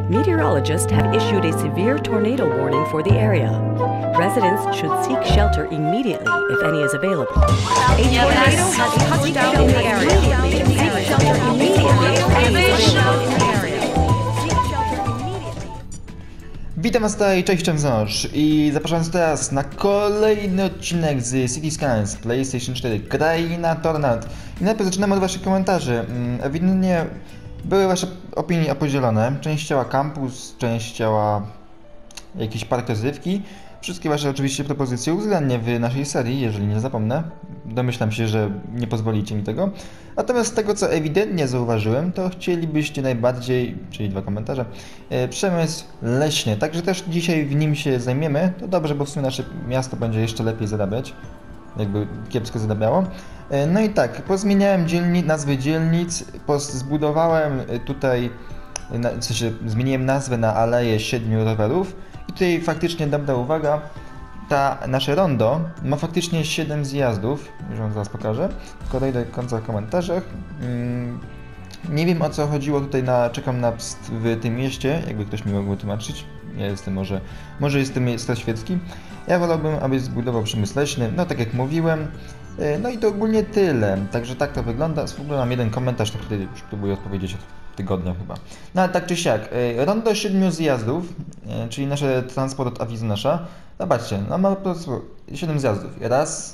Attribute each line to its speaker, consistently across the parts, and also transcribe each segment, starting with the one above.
Speaker 1: Meteorologists have issued a severe tornado warning for the area. Residents should seek shelter immediately if any is available. A tornado has touched down in the area. Seek shelter immediately if any is available in the area. Seek shelter immediately.
Speaker 2: Witam was tutaj, cześć, i zapraszam was teraz na kolejny odcinek z City Skylines PlayStation 4 Kraina Tornad. I najpierw zaczynamy od waszych komentarzy. Ewidentnie były wasze opinie podzielone. Część chciała kampus, część chciała jakiś park rozrywki. Wszystkie wasze oczywiście propozycje uwzględnię w naszej serii, jeżeli nie zapomnę. Domyślam się, że nie pozwolicie mi tego. Natomiast z tego, co ewidentnie zauważyłem, to chcielibyście najbardziej, czyli dwa komentarze, przemysł leśny. Także też dzisiaj w nim się zajmiemy. To dobrze, bo w sumie nasze miasto będzie jeszcze lepiej zarabiać. Jakby kiepsko zarabiało. No i tak, pozmieniałem nazwy dzielnic, zbudowałem tutaj, w sensie zmieniłem nazwę na Aleję 7 Rowerów. I tutaj faktycznie dobra uwaga, nasze rondo ma faktycznie 7 zjazdów, już wam zaraz pokażę, tylko dojdę do końca w komentarzach. Nie wiem, o co chodziło tutaj, czekam na pst w tym mieście, jakby ktoś mi mógł tłumaczyć. Ja jestem może jestem staroświecki. Ja wolałbym, abyś zbudował przemysł leśny, no tak jak mówiłem. No i to ogólnie tyle, także tak to wygląda. W ogóle mam jeden komentarz, na który już próbuję odpowiedzieć od tygodnia chyba. No ale tak czy siak, rondo 7 zjazdów, czyli nasz transport od Arizonasza. Zobaczcie, no ma po prostu 7 zjazdów. Raz,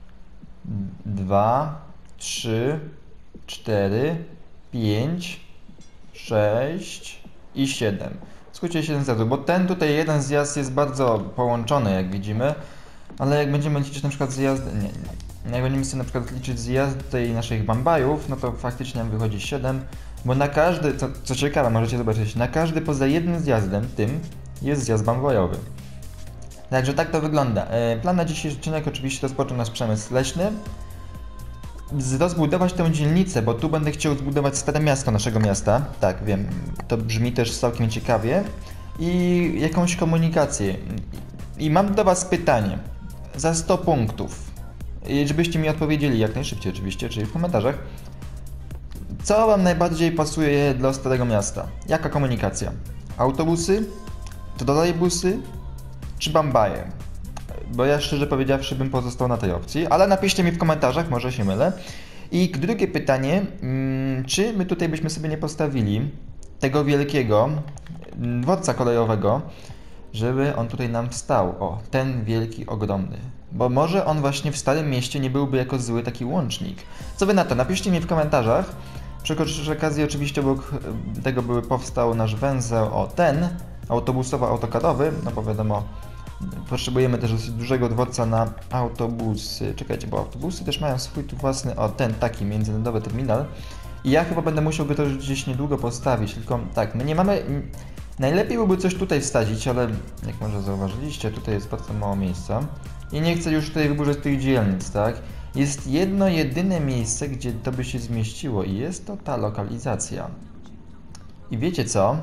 Speaker 2: 2, 3, 4, 5, 6 i 7. W skrócie 7 zjazdów, bo ten tutaj jeden zjazd jest bardzo połączony, jak widzimy. Ale jak będziemy liczyć na przykład zjazdy, jak będziemy sobie na przykład liczyć zjazd tej naszych bambajów, no to faktycznie nam wychodzi 7, bo na każdy, co ciekawe, możecie zobaczyć, na każdy poza jednym zjazdem, tym jest zjazd bambajowy. Także tak to wygląda. Plan na dzisiejszy odcinek oczywiście rozpoczął nasz przemysł leśny. Rozbudować tę dzielnicę, bo tu będę chciał zbudować stare miasto naszego miasta. Tak, wiem, to brzmi też całkiem ciekawie. I jakąś komunikację. I mam do was pytanie. Za 100 punktów. Żebyście mi odpowiedzieli jak najszybciej oczywiście, czyli w komentarzach. Co wam najbardziej pasuje dla starego miasta? Jaka komunikacja? Autobusy? Trolejbusy? Czy bambaje? Bo ja szczerze powiedziawszy bym pozostał na tej opcji, ale napiszcie mi w komentarzach, może się mylę. I drugie pytanie, czy my tutaj byśmy sobie nie postawili tego wielkiego dworca kolejowego, żeby on tutaj nam wstał. O, ten wielki, ogromny. Bo może on właśnie w Starym Mieście nie byłby jako zły taki łącznik. Co wy na to? Napiszcie mi w komentarzach. Przy okazji oczywiście obok tego powstał nasz węzeł, ten autobusowo-autokarowy, no bo wiadomo, potrzebujemy też dosyć dużego dworca na autobusy. Czekajcie, bo autobusy też mają swój tu własny, ten taki międzynarodowy terminal. I ja chyba będę musiał go też gdzieś niedługo postawić, tylko tak, my nie mamy... Najlepiej byłoby coś tutaj wsadzić, ale jak może zauważyliście, tutaj jest bardzo mało miejsca. I nie chcę już tutaj wyburzać tych dzielnic, tak? Jest jedno, jedyne miejsce, gdzie to by się zmieściło i jest to ta lokalizacja. I wiecie co?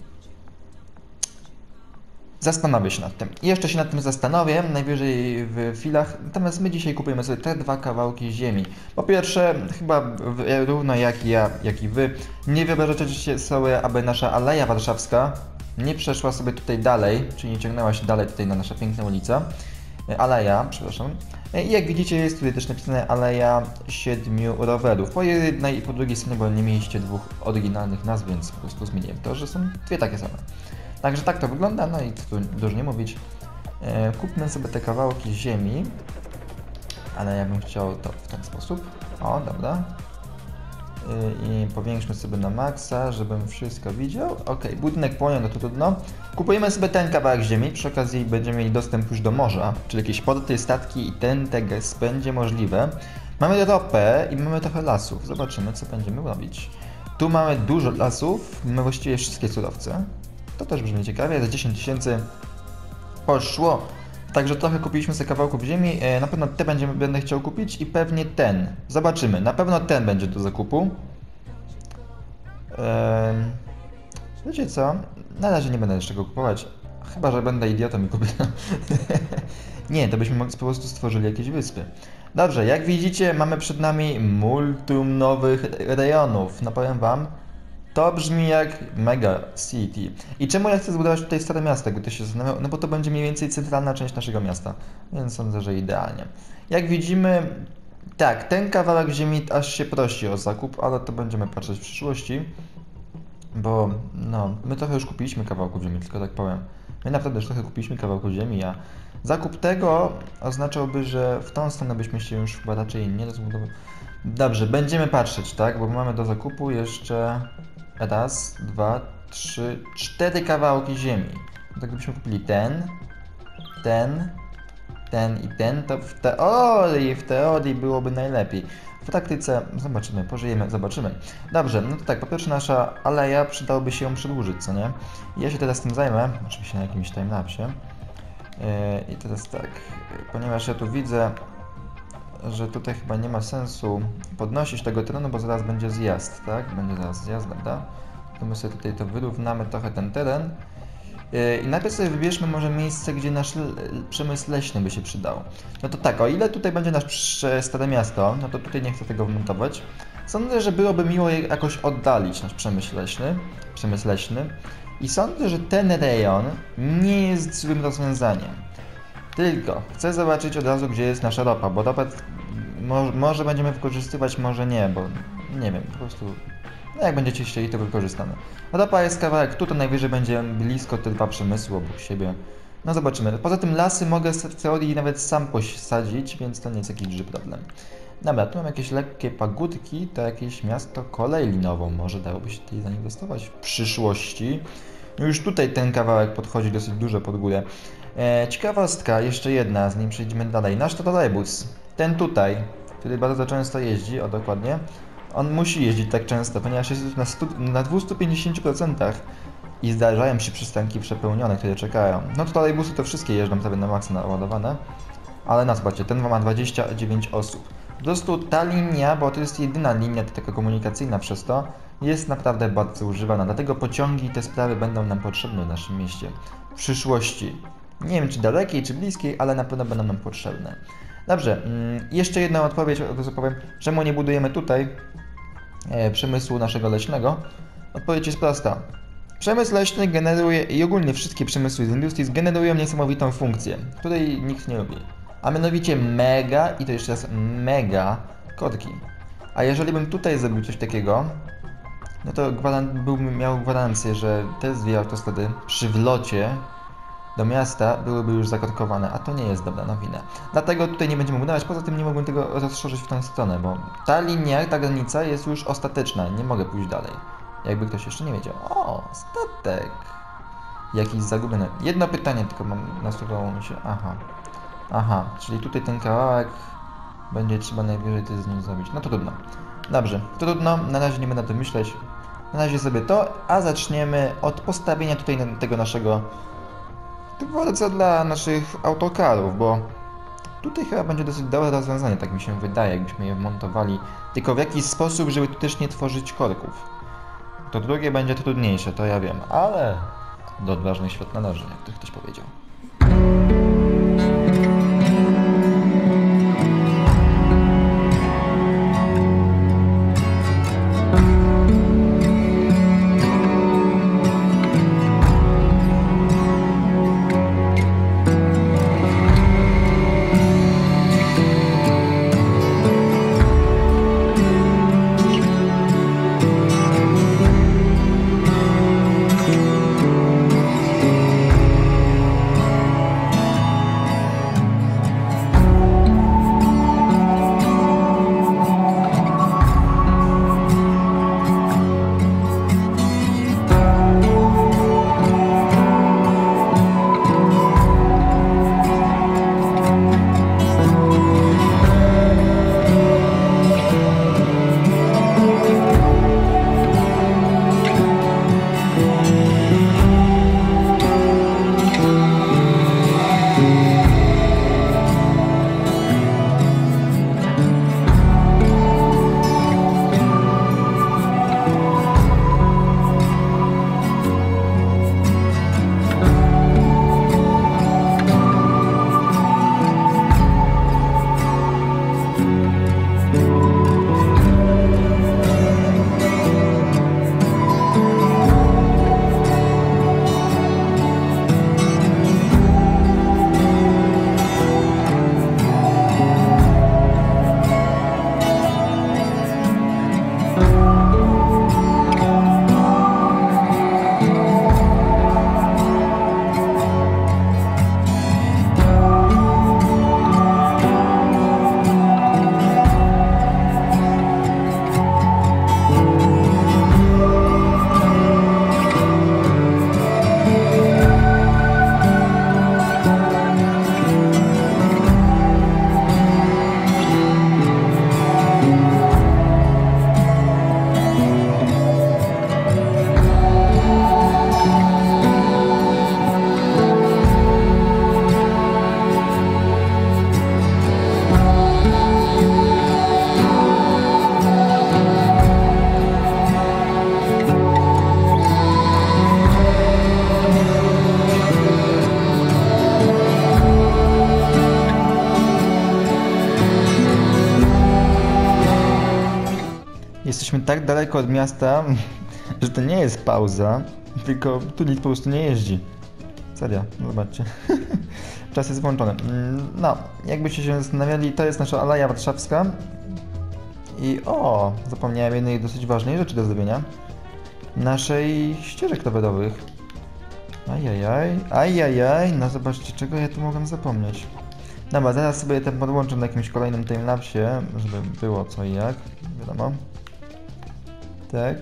Speaker 2: Zastanowię się nad tym. I jeszcze się nad tym zastanowię, najwyżej w chwilach. Natomiast my dzisiaj kupujemy sobie te 2 kawałki ziemi. Po pierwsze, chyba równo jak ja, jak i wy, nie wyobrażacie sobie, aby nasza Aleja Warszawska nie przeszła sobie tutaj dalej, czyli nie ciągnęła się dalej tutaj na nasza piękna ulica. Aleja, przepraszam. I jak widzicie, jest tutaj też napisane Aleja 7 Rowerów. Po jednej i po drugiej stronie, bo nie mieliście 2 oryginalnych nazw, więc po prostu zmieniłem to, że są 2 takie same. Także tak to wygląda, no i tu dużo nie mówić. Kupmy sobie te kawałki ziemi, ale ja bym chciał to w ten sposób. O, dobra. I powiększmy sobie na maksa, żebym wszystko widział. Ok, budynek płonie, no to trudno. Kupujemy sobie ten kawałek ziemi, przy okazji będziemy mieli dostęp już do morza, czyli jakieś porty, statki i ten teges będzie możliwe. Mamy ropę i mamy trochę lasów, zobaczymy co będziemy robić. Tu mamy dużo lasów, mamy właściwie wszystkie surowce. To też brzmi ciekawie, za 10 000 poszło. Także trochę kupiliśmy sobie kawałków ziemi, na pewno te będę chciał kupić i pewnie ten. Zobaczymy, na pewno ten będzie do zakupu. Wiecie co? Na razie nie będę jeszcze go kupować. Chyba że będę idiotą i kupię. Nie, to byśmy po prostu stworzyli jakieś wyspy. Dobrze, jak widzicie, mamy przed nami multum nowych rejonów. No powiem wam, To brzmi jak Mega City. I czemu ja chcę zbudować tutaj stare miasto, jakby ktoś się zastanawiał? No bo to będzie mniej więcej centralna część naszego miasta, więc sądzę, że idealnie. Jak widzimy, tak, ten kawałek ziemi aż się prosi o zakup, ale to będziemy patrzeć w przyszłości, bo no, my trochę już kupiliśmy kawałków ziemi, tylko tak powiem. My naprawdę już trochę kupiliśmy kawałków ziemi, a zakup tego oznaczałby, że w tą stronę byśmy się już chyba raczej nie rozbudowali. Dobrze, będziemy patrzeć, tak? Bo mamy do zakupu jeszcze raz, dwa, trzy, cztery kawałki ziemi. Tak gdybyśmy kupili ten i ten, to w teorii byłoby najlepiej. W praktyce zobaczymy, pożyjemy, zobaczymy. Dobrze, no to tak, po pierwsze nasza aleja przydałoby się ją przedłużyć, co nie? Ja się teraz tym zajmę, oczywiście na jakimś timelapsie. I teraz tak, ponieważ ja tu widzę, że tutaj chyba nie ma sensu podnosić tego terenu, bo zaraz będzie zjazd, tak? Będzie zaraz zjazd, prawda? To my sobie tutaj to wyrównamy trochę ten teren. I najpierw sobie wybierzmy może miejsce, gdzie nasz przemysł leśny by się przydał. No to tak, o ile tutaj będzie nasze stare miasto, no to tutaj nie chcę tego wmontować. Sądzę, że byłoby miło jakoś oddalić nasz przemysł leśny. I sądzę, że ten rejon nie jest złym rozwiązaniem. Tylko chcę zobaczyć od razu, gdzie jest nasza ropa, bo ropę może będziemy wykorzystywać, może nie, bo nie wiem, po prostu no jak będziecie chcieli, to wykorzystamy. Ropa jest kawałek tu, to najwyżej będzie blisko te dwa przemysły obok siebie. No zobaczymy. Poza tym lasy mogę w teorii nawet sam posadzić, więc to nie jest jakiś duży problem. Dobra, tu mam jakieś lekkie pagódki, to jakieś miasto kolej linową, może dałoby się tutaj zainwestować w przyszłości. Już tutaj ten kawałek podchodzi dosyć dużo pod górę. Ciekawostka, jeszcze jedna, z nim przejdziemy dalej. Nasz trolejbus, ten tutaj, który bardzo często jeździ, o dokładnie, on musi jeździć tak często, ponieważ jest już na 250% i zdarzają się przystanki przepełnione, które czekają. No trolejbusy to wszystkie jeżdżą sobie na maksa naładowane, ale no zobaczcie, ten ma 29 osób. Po prostu ta linia, bo to jest jedyna linia taka komunikacyjna przez to, jest naprawdę bardzo używana, dlatego pociągi i te sprawy będą nam potrzebne w naszym mieście w przyszłości. Nie wiem, czy dalekiej, czy bliskiej, ale na pewno będą nam potrzebne. Dobrze, jeszcze jedną odpowiedź, od razu powiem, czemu nie budujemy tutaj przemysłu naszego leśnego. Odpowiedź jest prosta. Przemysł leśny generuje i ogólnie wszystkie przemysły z industrii generują niesamowitą funkcję, której nikt nie lubi. A mianowicie mega, i to jeszcze raz mega, korki. A jeżeli bym tutaj zrobił coś takiego, no to miał gwarancję, że te dwie autostrady przy wlocie do miasta byłyby już zakorkowane, a to nie jest dobra nowina. Dlatego tutaj nie będziemy budować, poza tym nie mogłem tego rozszerzyć w tę stronę, bo ta linia, ta granica jest już ostateczna, nie mogę pójść dalej. Jakby ktoś jeszcze nie wiedział. O, statek! Jakiś zagubiony. Jedno pytanie tylko mam, nasuwało mi się. Aha, czyli tutaj ten kawałek będzie trzeba najwyżej coś z nim zrobić. No to trudno. Dobrze, trudno, na razie nie będę o tym myśleć. Na razie sobie to, a zaczniemy od postawienia tutaj tego naszego dworca dla naszych autokarów, bo tutaj chyba będzie dosyć dobre rozwiązanie, tak mi się wydaje, jakbyśmy je wmontowali, tylko w jakiś sposób, żeby tu też nie tworzyć korków. To drugie będzie trudniejsze, to ja wiem, ale do odważnych świat należy, jak to ktoś powiedział. Jesteśmy tak daleko od miasta, że to nie jest pauza, tylko tu nikt po prostu nie jeździ. Serio, no zobaczcie. Czas jest włączony. No, jakbyście się zastanawiali, to jest nasza Aleja Warszawska. I zapomniałem jednej dosyć ważnej rzeczy do zrobienia. Naszej ścieżek rowerowych. Ajajaj, no zobaczcie, czego ja tu mogłem zapomnieć. Dobra, zaraz sobie ten podłączę na jakimś kolejnym timelapsie, żeby było co i jak, wiadomo. Tak,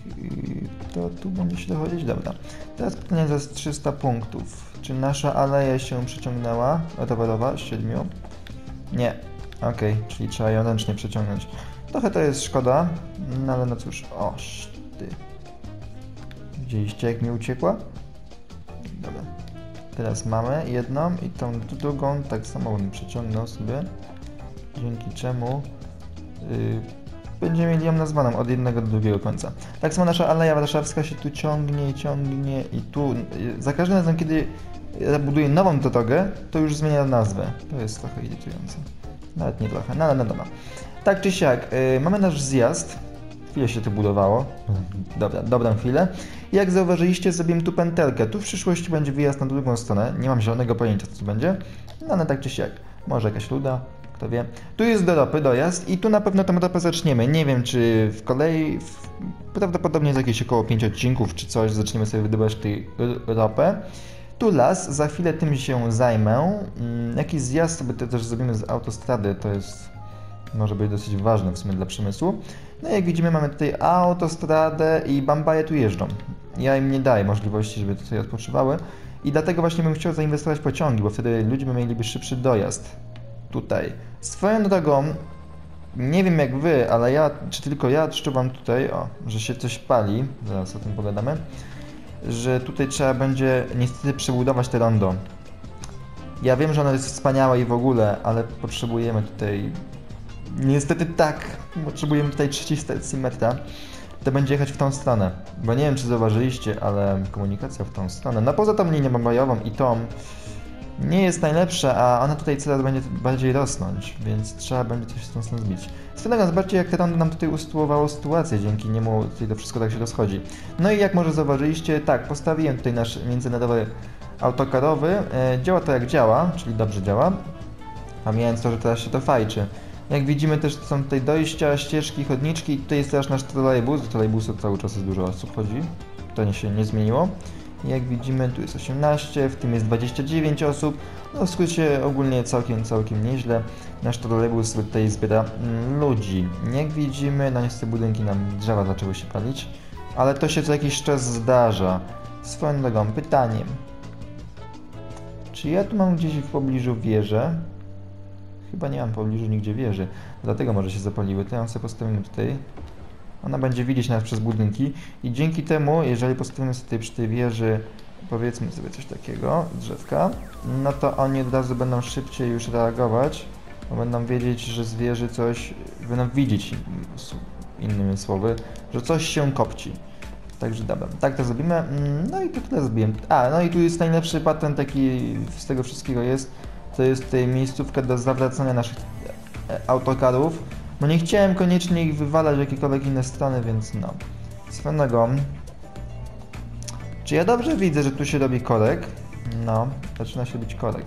Speaker 2: to tu będzie się dochodzić, dobra. Teraz pytanie za 300 punktów. Czy nasza aleja się przeciągnęła, rowerowa, z 7? Nie. Okej, czyli trzeba ją ręcznie przeciągnąć. Trochę to jest szkoda, no ale no cóż, ty. Widzieliście jak mi uciekła? Dobra. Teraz mamy jedną i tą drugą tak samo bym przeciągnął sobie, dzięki czemu będziemy mieli ją nazwaną od jednego do drugiego końca. Tak samo nasza Aleja Warszawska się tu ciągnie i tu za każdym razem, kiedy buduję nową drogę, to już zmienia nazwę. To jest trochę irytujące. Nawet nie trochę, no ale no dobra. Tak czy siak, mamy nasz zjazd. Chwilę się to budowało. Dobra, dobrą chwilę. Jak zauważyliście, zrobiłem tu pętelkę. Tu w przyszłości będzie wyjazd na drugą stronę. Nie mam zielonego pojęcia, co tu będzie. No ale tak czy siak. Może jakaś ruda, kto wie. Tu jest do ropy dojazd i tu na pewno tą ropę zaczniemy. Nie wiem, czy w kolei, prawdopodobnie za jakieś około 5 odcinków, czy coś, zaczniemy sobie wydobywać tej ropę. Tu las, za chwilę tym się zajmę. Jakiś zjazd sobie też zrobimy z autostrady, to jest... może być dosyć ważne w sumie dla przemysłu. No jak widzimy, mamy tutaj autostradę i bambaje tu jeżdżą. Ja im nie daję możliwości, żeby tutaj odpoczywały i dlatego właśnie bym chciał zainwestować w pociągi, bo wtedy ludzie by mieliby szybszy dojazd tutaj. Swoją drogą, nie wiem jak wy, ale ja, czy tylko ja odczuwam tutaj, że się coś pali, zaraz o tym pogadamy, że tutaj trzeba będzie niestety przebudować te rondo. Ja wiem, że ono jest wspaniałe i w ogóle, ale potrzebujemy tutaj... Niestety tak, potrzebujemy tutaj 300 stacji metra. To będzie jechać w tą stronę, bo nie wiem czy zauważyliście, ale komunikacja w tą stronę, no poza tą linią bambajową i tą nie jest najlepsza, a ona tutaj coraz będzie bardziej rosnąć, więc trzeba będzie coś z tą stronę zbić. Swoją zobaczcie jak te rondo nam tutaj usytuowało sytuację, dzięki niemu tutaj to wszystko tak się rozchodzi. No i jak może zauważyliście, tak, postawiłem tutaj nasz międzynarodowy autokarowy, działa to jak działa, czyli dobrze działa, pomijając to, że teraz się to fajczy. Jak widzimy też są tutaj dojścia, ścieżki, chodniczki i tutaj jest też nasz trolejbus. Do trolejbusu cały czas jest dużo osób chodzi. To się nie zmieniło. I jak widzimy tu jest 18, w tym jest 29 osób. No w skrócie ogólnie całkiem nieźle. Nasz trolejbus tutaj zbiera ludzi. Jak widzimy, no niestety budynki nam drzewa zaczęły się palić. Ale to się co jakiś czas zdarza. Swoją drogą, pytaniem. Czy ja tu mam gdzieś w pobliżu wieżę? Chyba nie mam w pobliżu nigdzie wieży, dlatego może się zapaliły. To ją sobie postawimy tutaj. Ona będzie widzieć nas przez budynki i dzięki temu, jeżeli postawimy sobie tutaj przy tej wieży, powiedzmy sobie coś takiego, drzewka, no to oni od razu będą szybciej już reagować, bo będą wiedzieć, że z wieży coś, będą widzieć, innymi słowy, że coś się kopci. Także dobra, tak to zrobimy. No i tu tyle zrobiłem. No i tu jest najlepszy patent, jaki z tego wszystkiego jest. To jest tutaj miejscówka do zawracania naszych autokarów. No nie chciałem koniecznie ich wywalać w jakiekolwiek inne strony, więc no. Swoją drogą. Czy ja dobrze widzę, że tu się robi korek? No, zaczyna się robić korek.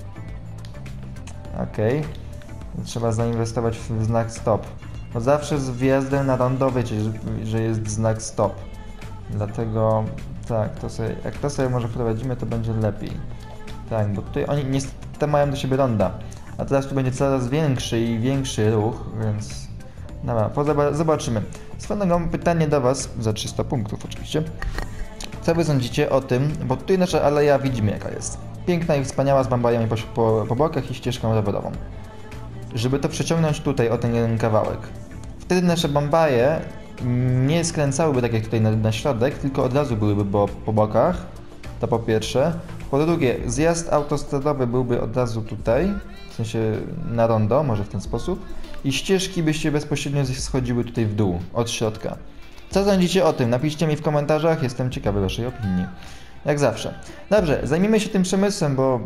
Speaker 2: Okej. Trzeba zainwestować w znak stop. Bo zawsze z wjazdem na rondo wiecie, że jest znak stop. Dlatego tak, jak to sobie może wprowadzimy, to będzie lepiej. Tak, bo tutaj oni niestety mają do siebie ronda. A teraz tu będzie coraz większy i większy ruch, więc... Dobra, zobaczymy. Swoją drogą pytanie do was, za 300 punktów oczywiście. Co wy sądzicie o tym, bo tutaj nasza aleja widzimy jaka jest. Piękna i wspaniała z bambajami po bokach i ścieżką rowerową. Żeby to przeciągnąć tutaj o ten jeden kawałek. Wtedy nasze bambaje nie skręcałyby tak jak tutaj na środek, tylko od razu byłyby po bokach. To po pierwsze. Po drugie, zjazd autostradowy byłby od razu tutaj, w sensie na rondo, może w ten sposób. I ścieżki by się bezpośrednio schodziły tutaj w dół, od środka. Co sądzicie o tym? Napiszcie mi w komentarzach, jestem ciekawy waszej opinii. Jak zawsze. Dobrze, zajmijmy się tym przemysłem, bo...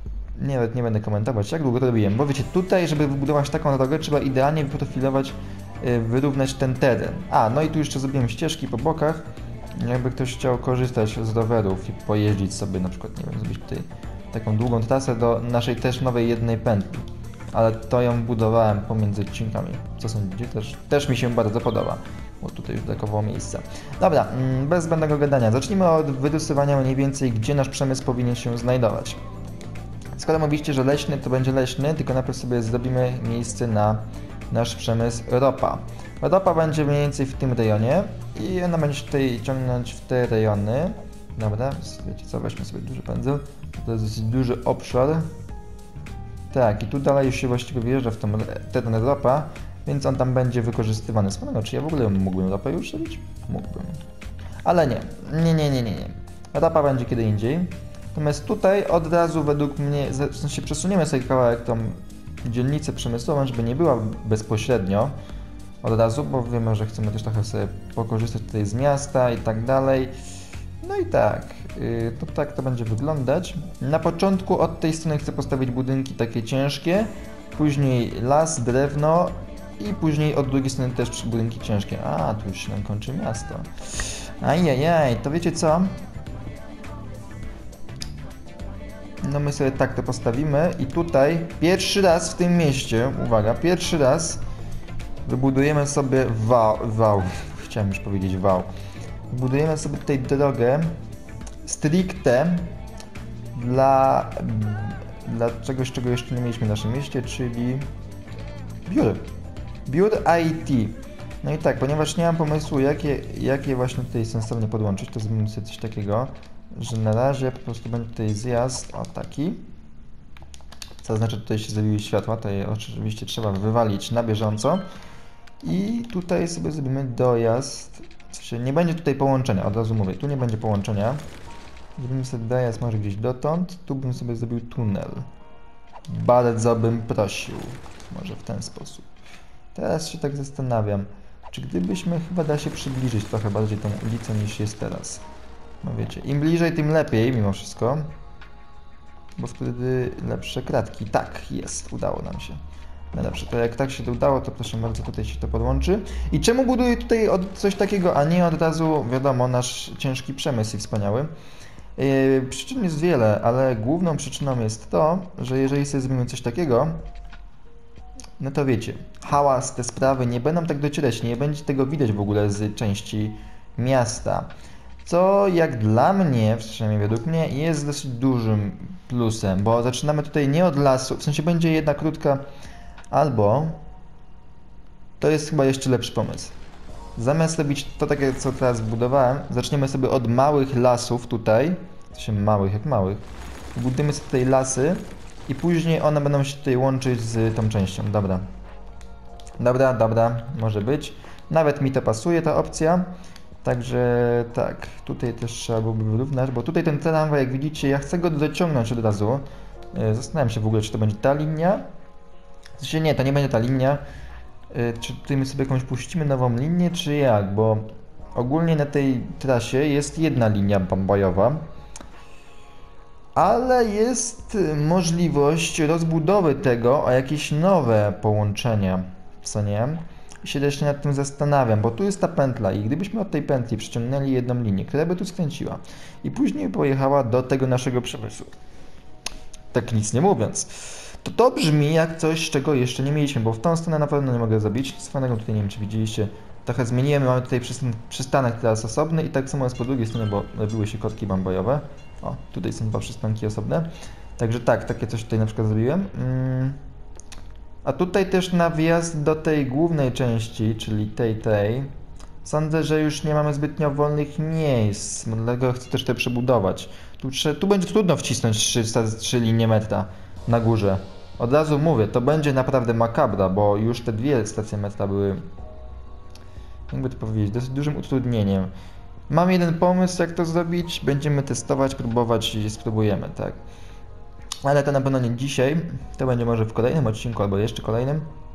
Speaker 2: nie będę komentować, jak długo to robiłem. Bo wiecie, tutaj, żeby wybudować taką drogę, trzeba idealnie wyprofilować wyrównać ten teren. A, no i tu jeszcze zrobiłem ścieżki po bokach, jakby ktoś chciał korzystać z rowerów i pojeździć sobie, na przykład, nie wiem, zrobić tutaj taką długą trasę do naszej też nowej jednej pętli. Ale to ją budowałem pomiędzy odcinkami. Co sądzicie? Też mi się bardzo podoba, bo tutaj już brakowało miejsca. Dobra, bez zbędnego gadania. Zacznijmy od wyrysowania mniej więcej, gdzie nasz przemysł powinien się znajdować. Skoro mówiliście, że leśny, to będzie leśny, tylko najpierw sobie zrobimy miejsce na nasz przemysł ropa. Ropa będzie mniej więcej w tym rejonie i ona będzie się tutaj ciągnąć w te rejony. Dobra, wiecie co, weźmy sobie duży pędzel. To jest dosyć duży obszar. Tak, i tu dalej już się właściwie wjeżdża w ten ropa, więc on tam będzie wykorzystywany. Swoją czy ja w ogóle mógłbym ropę już robić? Mógłbym. Ale nie. Ropa będzie kiedy indziej. Natomiast tutaj od razu według mnie, w sensie przesuniemy sobie kawałek tą dzielnicę przemysłową, żeby nie była bezpośrednio od razu, bo wiemy, że chcemy też trochę sobie pokorzystać tutaj z miasta i tak dalej. No i tak, to tak to będzie wyglądać. Na początku od tej strony chcę postawić budynki takie ciężkie, później las, drewno i później od drugiej strony też budynki ciężkie. A, tu już się nam kończy miasto. Ajajaj, to wiecie co? No my sobie tak to postawimy i tutaj pierwszy raz w tym mieście, uwaga, pierwszy raz wybudujemy sobie chciałem już powiedzieć wał. Budujemy sobie tutaj drogę stricte dla czegoś, czego jeszcze nie mieliśmy w naszym mieście, czyli biur IT. No i tak, ponieważ nie mam pomysłu, jakie właśnie tutaj sensownie podłączyć, to zrobimy sobie coś takiego, że na razie po prostu będzie tutaj zjazd, o taki. Co znaczy, że tutaj się zabiły światła, to je oczywiście trzeba wywalić na bieżąco. I tutaj sobie zrobimy dojazd. W sensie nie będzie tutaj połączenia, od razu mówię, tu nie będzie połączenia. Zrobimy sobie dojazd może gdzieś dotąd, tu bym sobie zrobił tunel. Bardzo bym prosił, może w ten sposób. Teraz się tak zastanawiam, czy gdybyśmy chyba da się przybliżyć trochę bardziej tą ulicę niż jest teraz. No wiecie, im bliżej, tym lepiej mimo wszystko. Bo wtedy lepsze kratki. Tak, jest, udało nam się. No dobrze, to jak tak się to udało, to proszę bardzo, tutaj się to podłączy. I czemu buduję tutaj coś takiego, a nie od razu, wiadomo, nasz ciężki przemysł i wspaniały? Przyczyn jest wiele, ale główną przyczyną jest to, że jeżeli sobie zrobimy coś takiego, no to wiecie, hałas, te sprawy nie będą tak docierać, nie będzie tego widać w ogóle z części miasta. Co jak dla mnie, przynajmniej według mnie, jest dosyć dużym plusem, bo zaczynamy tutaj nie od lasu, w sensie będzie jedna krótka, albo to jest chyba jeszcze lepszy pomysł. Zamiast robić to takie, co teraz budowałem, zaczniemy sobie od małych lasów tutaj, w sensie małych jak małych, budujemy sobie tutaj lasy i później one będą się tutaj łączyć z tą częścią, dobra. Dobra, może być. Nawet mi to pasuje, ta opcja. Także tak, tutaj też trzeba byłoby wyrównać, bo tutaj ten tramwaj, jak widzicie, ja chcę go dociągnąć od razu. Zastanawiam się w ogóle, czy to będzie ta linia. W sensie nie, to nie będzie ta linia. Czy tutaj my sobie jakąś puścimy nową linię, czy jak? Bo ogólnie na tej trasie jest jedna linia bojowa, ale jest możliwość rozbudowy tego o jakieś nowe połączenia, co nie? I się też nad tym zastanawiam, bo tu jest ta pętla i gdybyśmy od tej pętli przyciągnęli jedną linię, która by tu skręciła i później pojechała do tego naszego przemysłu, tak nic nie mówiąc, to brzmi jak coś, czego jeszcze nie mieliśmy, bo w tą stronę na pewno nie mogę zrobić. Swoją tutaj nie wiem, czy widzieliście, trochę zmieniłem, mamy tutaj przystanek teraz osobny i tak samo jest po drugiej stronie, bo robiły się kotki bambojowe. O, tutaj są dwa przystanki osobne. Także tak, takie coś tutaj na przykład zrobiłem. A tutaj też na wjazd do tej głównej części, czyli tej, sądzę, że już nie mamy zbytnio wolnych miejsc, dlatego chcę też te przebudować. Tu będzie trudno wcisnąć 3 linie metra na górze. Od razu mówię, to będzie naprawdę makabra, bo już te dwie stacje metra były, jakby to powiedzieć, dosyć dużym utrudnieniem. Mam jeden pomysł, jak to zrobić, będziemy testować, próbować i spróbujemy, tak. Ale to na pewno nie dzisiaj, to będzie może w kolejnym odcinku albo jeszcze kolejnym.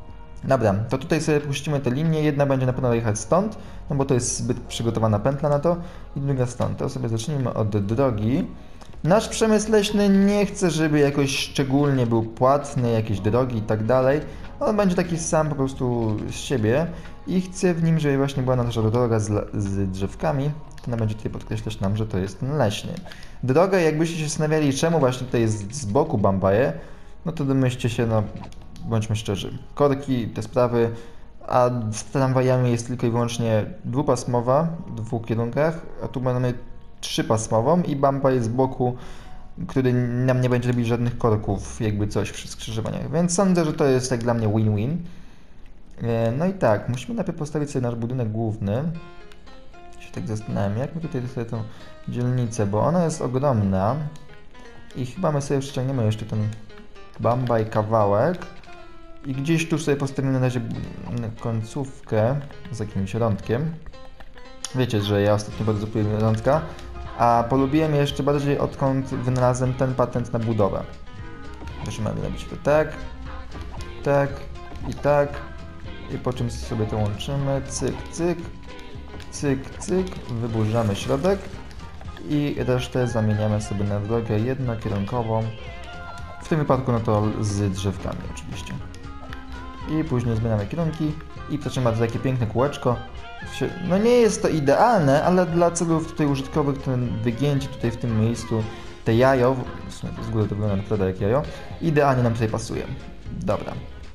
Speaker 2: Dobra, to tutaj sobie puścimy te linie, jedna będzie na pewno jechać stąd, no bo to jest zbyt przygotowana pętla na to, i druga stąd. To sobie zacznijmy od drogi. Nasz przemysł leśny nie chce, żeby jakoś szczególnie był płatny, jakieś drogi i tak dalej. On będzie taki sam po prostu z siebie i chce w nim, żeby właśnie była nasza droga z drzewkami. To ona będzie tutaj podkreślać nam, że to jest ten leśny. Droga, jakbyście się zastanawiali, czemu właśnie tutaj jest z boku Bambaje, no to domyślcie się, no bądźmy szczerzy. Korki, te sprawy, a z tramwajami jest tylko i wyłącznie dwupasmowa w dwóch kierunkach, a tu mamy trzypasmową i bumpa jest z boku, który nam nie będzie robić żadnych korków, jakby coś przy skrzyżowaniach. Więc sądzę, że to jest tak dla mnie win-win. No i tak, musimy najpierw postawić sobie nasz budynek główny. Się tak zastanawiam, jak my tutaj sobie tą dzielnicę, bo ona jest ogromna i chyba my sobie ściągniemy jeszcze ten Bambaj kawałek i gdzieś tu sobie postawimy na razie końcówkę z jakimś rądkiem. Wiecie, że ja ostatnio bardzo lubię rądka, a polubiłem je jeszcze bardziej, odkąd wynalazłem ten patent na budowę. Zaczynamy robić to tak, tak i tak, i po czym sobie to łączymy, cyk, cyk, cyk, cyk, wyburzamy środek i resztę zamieniamy sobie na drogę jednokierunkową, w tym wypadku no to z drzewkami oczywiście. I później zmieniamy kierunki i zaczynamy takie piękne kółeczko. No nie jest to idealne, ale dla celów tutaj użytkowych ten wygięcie tutaj w tym miejscu, te jajo, w sumie z góry to wygląda naprawdę jak jajo, idealnie nam tutaj pasuje. Dobra.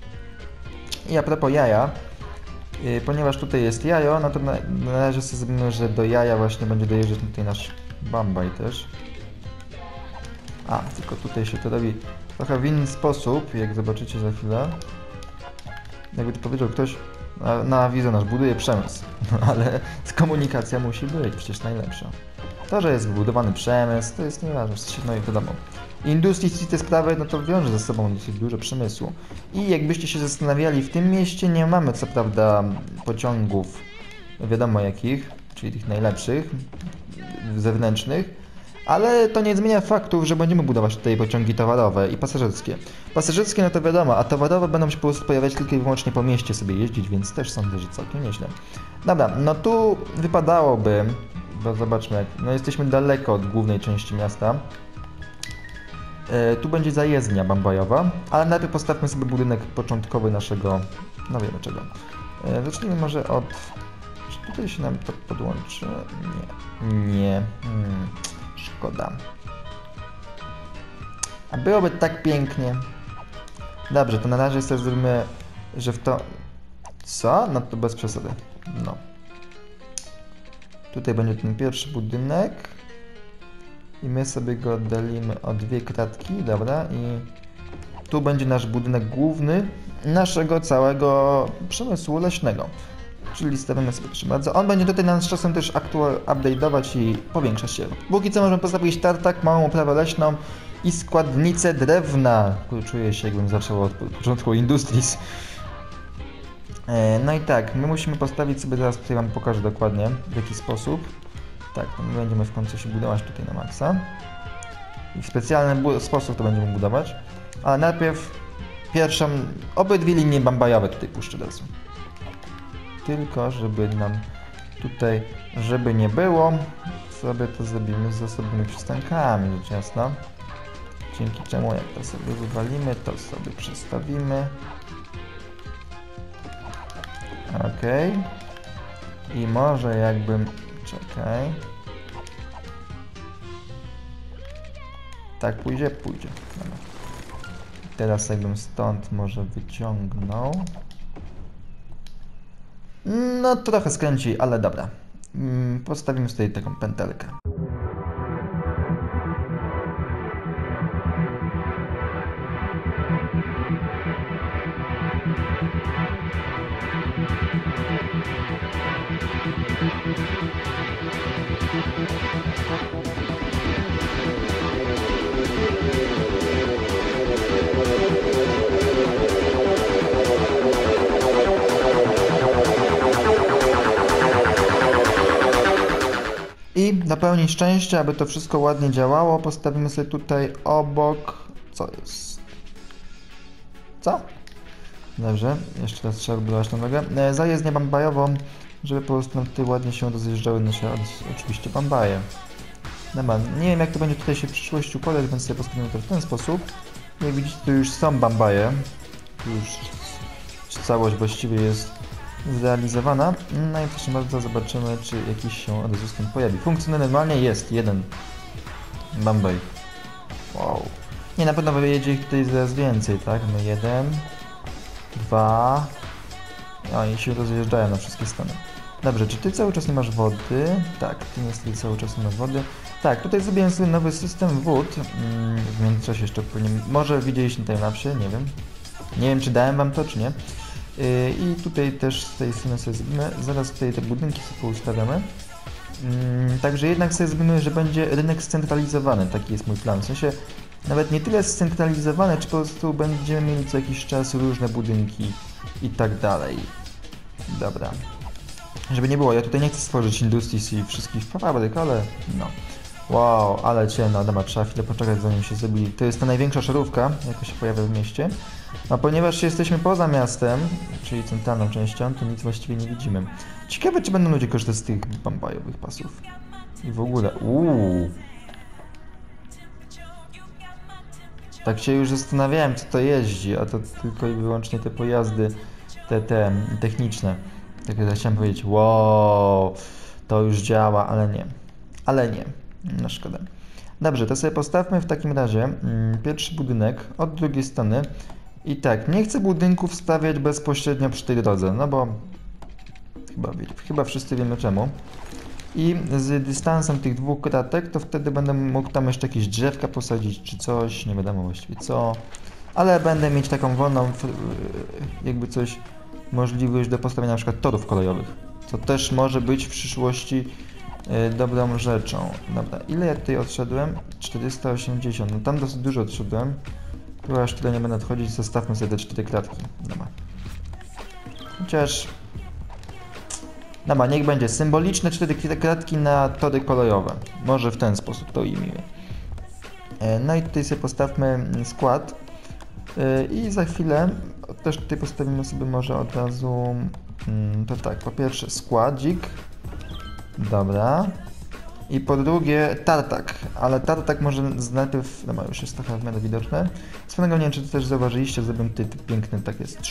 Speaker 2: I a propos jaja, ponieważ tutaj jest jajo, no to na razie sobie zrobimy, że do jaja właśnie będzie dojeżdżać tutaj nasz Bambaj też. A, tylko tutaj się to robi trochę w inny sposób, jak zobaczycie za chwilę. Jakby to powiedział ktoś, na widzę nasz buduje przemysł, no, ale komunikacja musi być przecież najlepsza. To, że jest wybudowany przemysł, to jest nieważne, no i wiadomo. Industrii te sprawy, no to wiąże ze sobą dosyć dużo przemysłu. I jakbyście się zastanawiali, w tym mieście nie mamy co prawda pociągów, wiadomo jakich, czyli tych najlepszych, zewnętrznych, ale to nie zmienia faktu, że będziemy budować tutaj pociągi towarowe i pasażerskie. Pasażerskie no to wiadomo, a towarowe będą się po prostu pojawiać tylko i wyłącznie po mieście sobie jeździć, więc też sądzę, że całkiem nieźle. Dobra, no tu wypadałoby, bo zobaczmy, jak, no jesteśmy daleko od głównej części miasta. Tu będzie zajezdnia bambajowa, ale najpierw postawmy sobie budynek początkowy naszego, no wiemy czego. Zacznijmy może od... Czy tutaj się nam to podłączy? Nie. Szkoda. A byłoby tak pięknie. Dobrze, to na razie sobie zrobimy, że w to... Co? No to bez przesady. No. Tutaj będzie ten pierwszy budynek. I my sobie go oddalimy o dwie kratki, dobra, i tu będzie nasz budynek główny naszego całego przemysłu leśnego. Czyli stawiamy sobie, proszę bardzo. On będzie tutaj nam z czasem też update'ować i powiększać się. Póki co możemy postawić tartak, małą uprawę leśną i składnicę drewna. Czuję się, jakbym zaczął od początku Industries. No i tak, my musimy postawić sobie, zaraz tutaj wam pokażę dokładnie w jaki sposób. Tak, to my będziemy w końcu się budować tutaj na maksa. I w specjalny sposób to będziemy budować. Ale najpierw pierwszą, obydwie linie bambajowe tutaj puszczę od razu. Tylko żeby nam tutaj, żeby nie było, sobie to zrobimy z osobnymi przystankami, rzecz jasna. Dzięki czemu jak to sobie wywalimy, to sobie przestawimy. Ok. I może jakbym... Czekaj. Tak, pójdzie? Pójdzie. Dobra. Teraz jakbym stąd może wyciągnął. No trochę skręci, ale dobra. Postawimy sobie taką pętelkę. I dla pełni szczęścia, aby to wszystko ładnie działało, postawimy sobie tutaj obok... Co jest? Co? Dobrze, jeszcze raz trzeba budować na nogę. Zajezdnię bambajową, żeby po prostu nam tutaj ładnie się rozjeżdżały nasze oczywiście bambaje. Dobra, nie wiem jak to będzie tutaj się w przyszłości układać, więc sobie postawimy to w ten sposób. Jak widzicie, to już są bambaje. Tu już całość właściwie jest zrealizowana. No i proszę bardzo, zobaczymy, czy jakiś się od razu z tym pojawi. Funkcjonuje normalnie, jest jeden bambaj. Wow. Nie, na pewno wyjedzie ich tutaj zaraz więcej, tak? No 1, 2. No i się rozjeżdżają na wszystkie strony. Dobrze, czy ty cały czas nie masz wody? Tak, ty niestety cały czas nie masz wody. Tak, tutaj zrobiłem sobie nowy system wód. W międzyczasie jeszcze powinien... Może widzieliście na timelapsie, nie wiem. Nie wiem, czy dałem wam to, czy nie. I tutaj też z tej strony sobie zrobimy. Zaraz tutaj te budynki sobie poustawiamy. Także jednak sobie zrobimy, że będzie rynek scentralizowany. Taki jest mój plan. W sensie nawet nie tyle scentralizowany, czy po prostu będziemy mieli co jakiś czas różne budynki i tak dalej. Dobra. Żeby nie było, ja tutaj nie chcę stworzyć industrii i wszystkich fabryk, ale no. Wow, ale ciemno, dobra, trzeba chwilę poczekać zanim się zrobi. To jest ta największa szarówka, jaka się pojawia w mieście. A ponieważ jesteśmy poza miastem, czyli centralną częścią, to nic właściwie nie widzimy. Ciekawe, czy będą ludzie korzystać z tych bambajowych pasów. I w ogóle, Tak się już zastanawiałem, co to jeździ, a to tylko i wyłącznie te pojazdy, te techniczne. Tak jak chciałem powiedzieć, wow, to już działa, ale nie. Ale nie, no szkoda. Dobrze, to sobie postawmy w takim razie pierwszy budynek od drugiej strony. I tak, nie chcę budynków stawiać bezpośrednio przy tej drodze, no bo chyba wszyscy wiemy czemu. I z dystansem tych dwóch kratek, to wtedy będę mógł tam jeszcze jakieś drzewka posadzić czy coś, nie wiadomo właściwie co. Ale będę mieć taką wolną, jakby coś, możliwość do postawienia na przykład torów kolejowych. Co też może być w przyszłości dobrą rzeczą. Dobra, ile ja tutaj odszedłem? 480, no tam dosyć dużo odszedłem. Tu aż tyle nie będę odchodzić, zostawmy sobie te 4 kratki. Dobra. Chociaż... Dobra, niech będzie symboliczne 4 kratki na tory kolejowe. Może w ten sposób to ujmijmy. No i tutaj sobie postawmy skład. I za chwilę też tutaj postawimy sobie może od razu... To tak, po pierwsze składzik. Dobra. I po drugie tartak, ale tartak może najpierw, dobra, już jest trochę w miarę widoczne. Swoją nie wiem, czy to też zauważyliście, zrobię tutaj piękny, tak jest.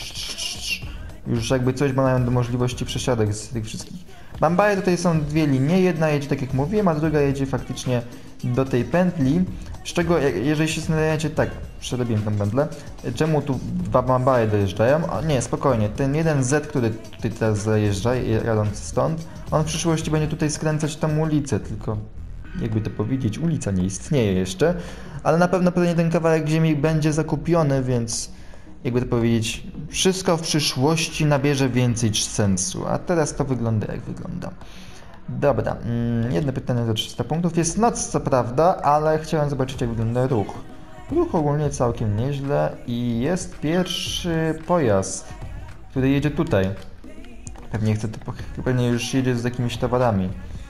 Speaker 2: Już jakby coś, bo mają do możliwości przesiadek z tych wszystkich. Bambaje tutaj są dwie linie, jedna jedzie tak jak mówiłem, a druga jedzie faktycznie do tej pętli. Z czego, jeżeli się zastanawiacie, tak, przerobiłem tę pętlę, czemu tu dwa bambaje dojeżdżają? O, nie, spokojnie, ten jeden Z, który tutaj teraz zajeżdża, jadąc stąd, on w przyszłości będzie tutaj skręcać tą ulicę, tylko jakby to powiedzieć, ulica nie istnieje jeszcze, ale na pewno pewnie ten kawałek ziemi będzie zakupiony, więc jakby to powiedzieć, wszystko w przyszłości nabierze więcej sensu, a teraz to wygląda jak wygląda. Dobra, jedno pytanie za 300 punktów. Jest noc co prawda, ale chciałem zobaczyć jak wygląda ruch. Ruch ogólnie całkiem nieźle i jest pierwszy pojazd, który jedzie tutaj. Pewnie chce to, pewnie już jedzie z jakimiś towarami.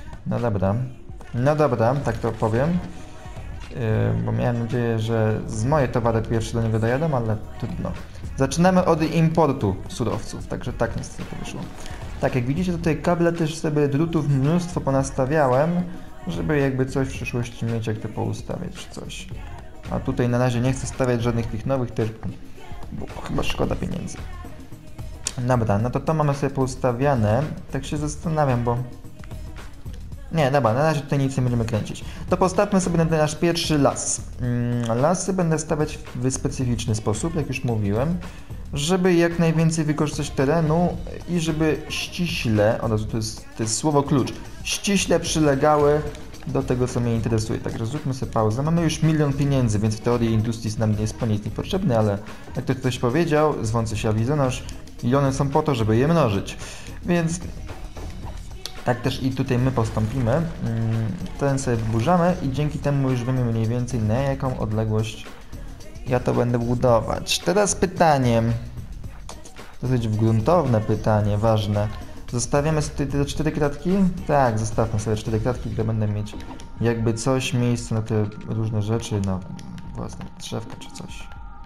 Speaker 2: No dobra, tak to powiem. Bo miałem nadzieję, że z moje towary pierwsze do niego dojadą, ale trudno. Zaczynamy od importu surowców, także tak niestety to wyszło. Tak, jak widzicie tutaj kable też sobie drutów mnóstwo ponastawiałem, żeby jakby coś w przyszłości mieć, jak to poustawiać czy coś. A tutaj na razie nie chcę stawiać żadnych tych nowych też, bo chyba szkoda pieniędzy. Dobra, no to mamy sobie poustawiane. Tak się zastanawiam, bo... Nie, dobra, na razie tutaj nic nie będziemy kręcić. To postawmy sobie na ten nasz pierwszy las. Lasy będę stawiać w specyficzny sposób, jak już mówiłem, żeby jak najwięcej wykorzystać terenu i żeby ściśle, od razu to jest słowo klucz, ściśle przylegały do tego, co mnie interesuje. Także zróbmy sobie pauzę. Mamy już 1 000 000 pieniędzy, więc w teorii industrii nam nie jest po nic niepotrzebny, ale jak to ktoś powiedział, zwący się awizonosz, miliony są po to, żeby je mnożyć. Więc tak też i tutaj my postąpimy. Ten sobie wyburzamy i dzięki temu już wiemy mniej więcej, na jaką odległość ja to będę budować. Teraz pytanie, dosyć gruntowne pytanie, ważne. Zostawiamy sobie te 4 kratki? Tak, zostawmy sobie 4 kratki, które będę mieć jakby coś, miejsce na te różne rzeczy, na własne drzewka czy coś.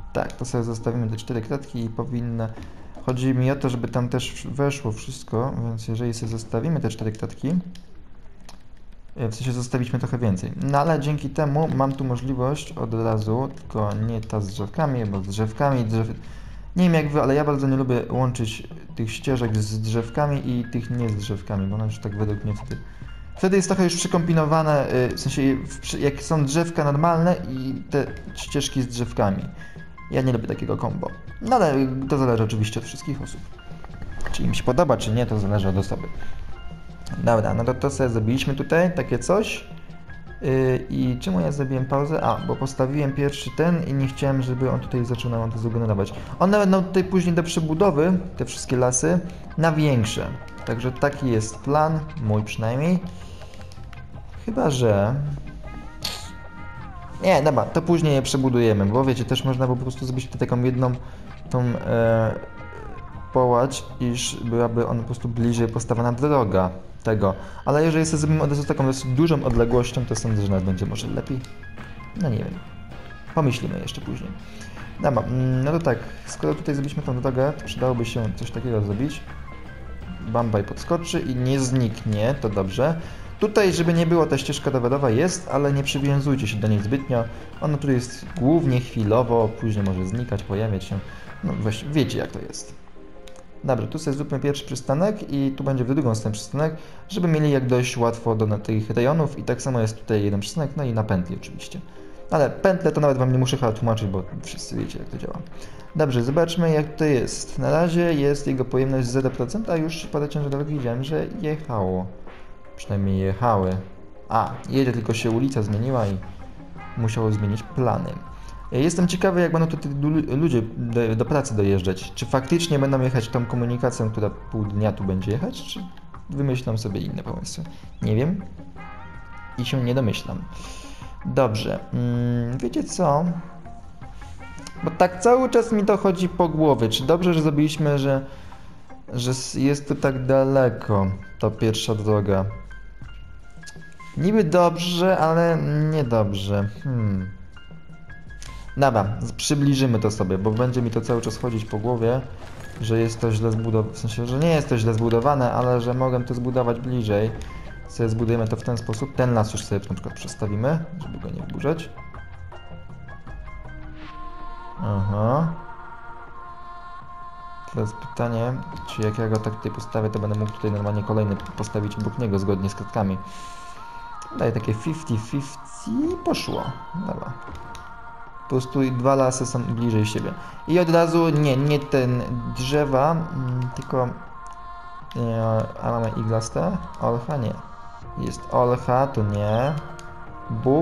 Speaker 2: Tak, to sobie zostawimy te 4 kratki i powinno... Chodzi mi o to, żeby tam też weszło wszystko, więc jeżeli sobie zostawimy te 4 kratki, w sensie zostawiliśmy trochę więcej. No ale dzięki temu mam tu możliwość od razu, tylko nie ta z drzewkami, bo z drzewkami, nie wiem jak wy, ale ja bardzo nie lubię łączyć tych ścieżek z drzewkami i tych nie z drzewkami, bo one już tak według mnie wtedy jest trochę już przekombinowane, w sensie jak są drzewka normalne i te ścieżki z drzewkami. Ja nie lubię takiego combo. No ale to zależy oczywiście od wszystkich osób. Czy im się podoba, czy nie, to zależy od osoby. Dobra, no to sobie zrobiliśmy tutaj takie coś. I czemu ja zrobiłem pauzę? A, bo postawiłem pierwszy ten i nie chciałem, żeby on tutaj zaczął nam to zagenerować. One będą tutaj później do przebudowy, te wszystkie lasy, na większe. Także taki jest plan, mój przynajmniej. Chyba, że... Nie, dobra, to później je przebudujemy, bo wiecie, też można po prostu zrobić tutaj taką jedną tą połać, iż byłaby ona po prostu bliżej postawiona droga tego. Ale jeżeli sobie zrobimy od razu taką dosyć dużą odległością, to sądzę, że nawet będzie może lepiej. No nie wiem. Pomyślimy jeszcze później. Dobra, no to tak, skoro tutaj zrobiliśmy tą drogę, to przydałoby się coś takiego zrobić. Bambaj podskoczy i nie zniknie, to dobrze. Tutaj, żeby nie było, ta ścieżka rowerowa jest, ale nie przywiązujcie się do niej zbytnio. Ona tutaj jest głównie chwilowo, później może znikać, pojawiać się. No właśnie, wiecie jak to jest. Dobra, tu sobie zróbmy pierwszy przystanek i tu będzie w drugą stronę przystanek, żeby mieli jak dość łatwo do tych rejonów i tak samo jest tutaj jeden przystanek, no i na pętli oczywiście. Ale pętle to nawet wam nie muszę chyba tłumaczyć, bo wszyscy wiecie jak to działa. Dobrze, zobaczmy jak to jest. Na razie jest jego pojemność 0%, a już parę ciężarówek widziałem, że jechało. Przynajmniej jechały. A, jedzie, tylko się ulica zmieniła i musiało zmienić plany. Jestem ciekawy, jak będą tutaj ludzie do pracy dojeżdżać. Czy faktycznie będą jechać tą komunikacją, która pół dnia tu będzie jechać, czy wymyślam sobie inne pomysły? Nie wiem. I się nie domyślam. Dobrze. Wiecie co? Bo tak cały czas mi to chodzi po głowie. Czy dobrze, że zrobiliśmy, że jest tu tak daleko ta pierwsza droga? Niby dobrze, ale niedobrze. Dobra, przybliżymy to sobie, bo będzie mi to cały czas chodzić po głowie, że jest to źle zbudowane, w sensie, że nie jest to źle zbudowane, ale że mogę to zbudować bliżej. Sobie zbudujemy to w ten sposób. Ten las już sobie na przykład przestawimy, żeby go nie wburzać. Aha. Teraz pytanie, czy jak ja go tak tutaj postawię, to będę mógł tutaj normalnie kolejny postawić obok niego zgodnie z kratkami. Daję takie 50-50 i poszło. Dobra. Po prostu dwa lasy są bliżej siebie. I od razu, nie ten drzewa, tylko... a mamy iglaste? Olcha? Nie. Jest olcha, to nie. Bóg.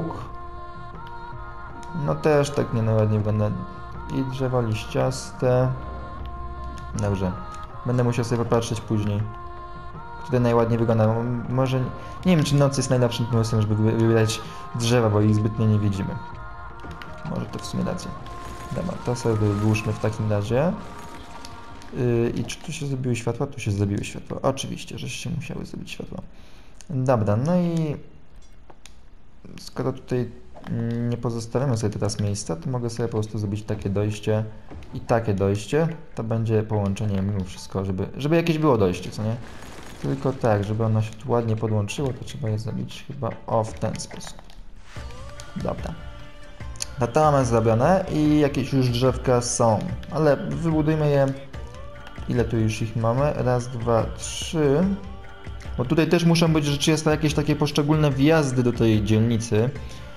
Speaker 2: No też tak nie ładnie wygląda. I drzewa liściaste. Dobrze. Będę musiał sobie popatrzeć później. Które najładniej wygląda. Może... Nie wiem, czy noc jest najlepszym pomysłem, żeby wybierać drzewa, bo ich zbytnio nie widzimy. Może to w sumie rację. Dobra, to sobie wyłóżmy w takim razie. I czy tu się zrobiły światła? Tu się zrobiły światła. Oczywiście, że się musiały zrobić światła. Dobra, no i... Skoro tutaj nie pozostawiamy sobie teraz miejsca, to mogę sobie po prostu zrobić takie dojście i takie dojście. To będzie połączenie mimo wszystko, żeby jakieś było dojście, co nie? Tylko tak, żeby ono się tu ładnie podłączyło, to trzeba je zrobić chyba w ten sposób. Dobra. No to mamy zrobione i jakieś już drzewka są, ale wybudujmy je. Ile tu już ich mamy? Raz, dwa, trzy. Bo tutaj też muszą być rzeczywiście jakieś takie poszczególne wjazdy do tej dzielnicy.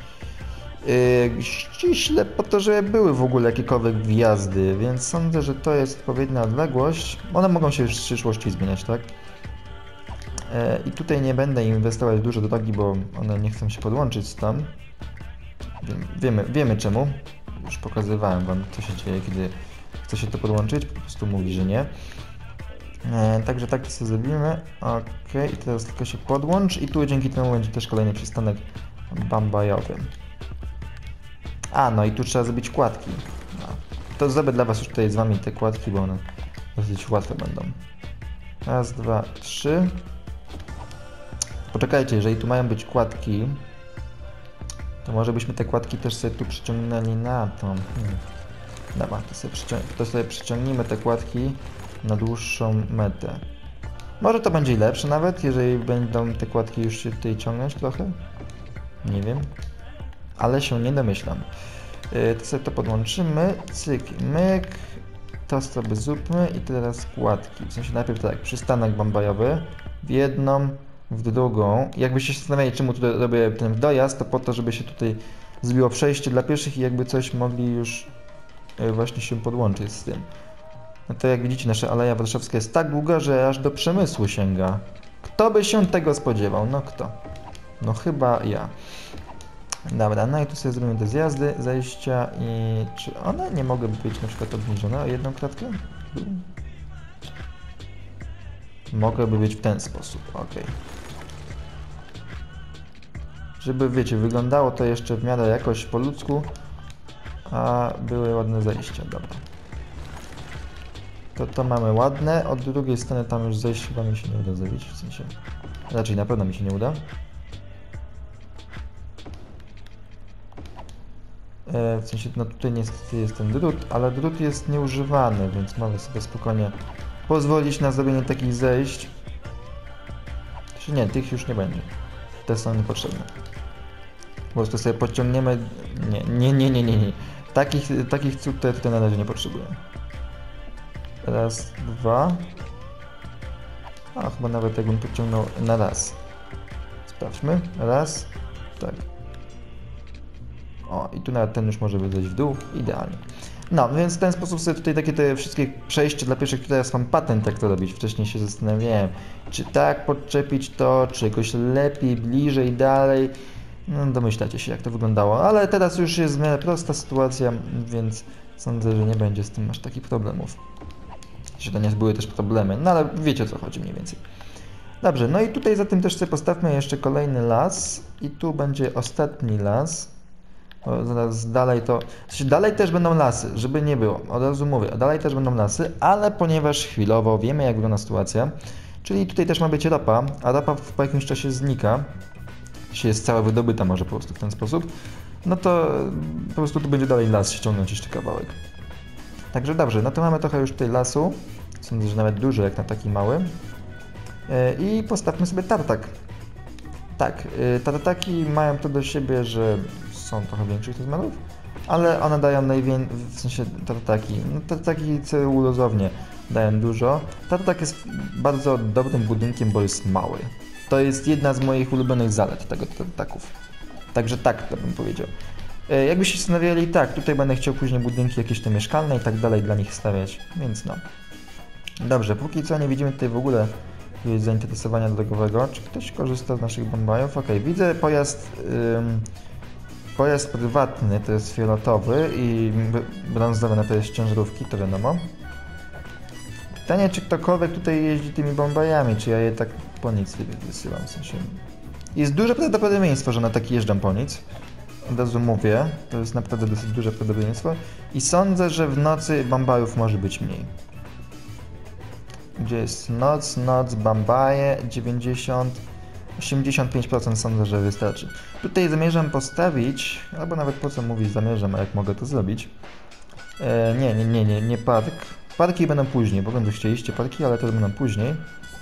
Speaker 2: Ściśle po to, żeby były w ogóle jakiekolwiek wjazdy, więc sądzę, że to jest odpowiednia odległość. One mogą się w przyszłości zmieniać, tak? I tutaj nie będę inwestować dużo do drogi, bo one nie chcą się podłączyć stąd. Wiemy czemu. Już pokazywałem wam, co się dzieje, kiedy chce się to podłączyć. Po prostu mówi, że nie. Także tak to sobie zrobimy. Ok, i teraz tylko się podłącz. I tu dzięki temu będzie też kolejny przystanek bambajowy. A, no i tu trzeba zrobić kładki. No, to zrobię dla was już tutaj z wami te kładki, bo one dosyć łatwe będą. Raz, dwa, trzy. Poczekajcie, jeżeli tu mają być kładki, to może byśmy te kładki też sobie tu przyciągnęli na to. Dobra, to sobie przyciągnijmy te kładki na dłuższą metę. Może to będzie lepsze nawet, jeżeli będą te kładki już się tutaj ciągnąć trochę. Nie wiem. Ale się nie domyślam. To sobie to podłączymy. Cyk, myk. To sobie zróbmy i teraz kładki. W sensie najpierw tak, przystanek bambajowy. W jedną, w drugą. Jakbyście się zastanawiali, czemu tutaj robię ten dojazd, to po to, żeby się tutaj zrobiło przejście dla pieszych i jakby coś mogli już właśnie się podłączyć z tym. No to jak widzicie, nasza Aleja Warszawska jest tak długa, że aż do Przemysłu sięga. Kto by się tego spodziewał? No kto? No chyba ja. Dobra, no i tu sobie zrobimy te zjazdy, zejścia i... Czy one nie mogą być na przykład obniżone o jedną kratkę? Mogłyby być w ten sposób, ok. Żeby, wiecie, wyglądało to jeszcze w miarę jakoś po ludzku, a były ładne zejścia, dobra. To mamy ładne, od drugiej strony tam już zejść chyba mi się nie uda zrobić, w sensie... Raczej na pewno mi się nie uda. W sensie, no tutaj niestety jest ten drut, ale drut jest nieużywany, więc mogę sobie spokojnie pozwolić na zrobienie takich zejść. Nie, tych już nie będzie. Te są niepotrzebne. Po prostu sobie podciągniemy... Nie. Takich cud to ja tutaj na razie nie potrzebuję. Raz, dwa. A, chyba nawet jakbym podciągnął na raz. Sprawdźmy. Raz. Tak. O, i tu nawet ten już może zejść w dół. Idealnie. No, więc w ten sposób sobie tutaj takie te wszystkie przejścia dla pieszych, tutaj jest mam patent, jak to robić. Wcześniej się zastanawiałem, czy tak podczepić to, czy jakoś lepiej, bliżej, dalej. No, domyślacie się, jak to wyglądało. Ale teraz już jest w miarę prosta sytuacja, więc sądzę, że nie będzie z tym aż takich problemów. Że to nie były też problemy, no ale wiecie, o co chodzi mniej więcej. Dobrze, no i tutaj za tym też sobie postawmy jeszcze kolejny las. I tu będzie ostatni las. O, zaraz dalej to... Dalej też będą lasy, żeby nie było. Od razu mówię, dalej też będą lasy, ale ponieważ chwilowo wiemy, jak wygląda sytuacja, czyli tutaj też ma być ropa, a ropa po jakimś czasie znika, się jest cała wydobyta może po prostu w ten sposób, no to po prostu tu będzie dalej las ściągnąć jeszcze kawałek. Także dobrze, no to mamy trochę już tutaj lasu, sądzę, że nawet dużo jak na taki mały. I postawmy sobie tartak. Tak, tartaki mają to do siebie, że są trochę większych rozmiarów, ale one dają w sensie tartaki, no tartaki celulozownie dają dużo. Tartak jest bardzo dobrym budynkiem, bo jest mały. To jest jedna z moich ulubionych zalet tego tartaków. Także tak, to bym powiedział. Jakbyście się zastanawiali, tak, tutaj będę chciał później budynki jakieś te mieszkalne i tak dalej dla nich stawiać, więc no. Dobrze, póki co nie widzimy tutaj w ogóle zainteresowania drogowego. Czy ktoś korzysta z naszych bombajów? Ok, widzę pojazd prywatny, to jest fioletowy i brązowy, no to jest ciężarówki, to wiadomo. Pytanie, czy ktokolwiek tutaj jeździ tymi bombajami, czy ja je tak po nic wysyłam, w sensie... Jest duże prawdopodobieństwo, że na taki jeżdżam po nic. Od razu mówię, to jest naprawdę dosyć duże prawdopodobieństwo. I sądzę, że w nocy bombajów może być mniej. Gdzie jest noc, bambaje, 85% sądzę, że wystarczy. Tutaj zamierzam postawić, albo nawet po co mówić zamierzam, a jak mogę to zrobić. Nie park. Parki będą później, bo będą chcieliście parki, ale to będą później.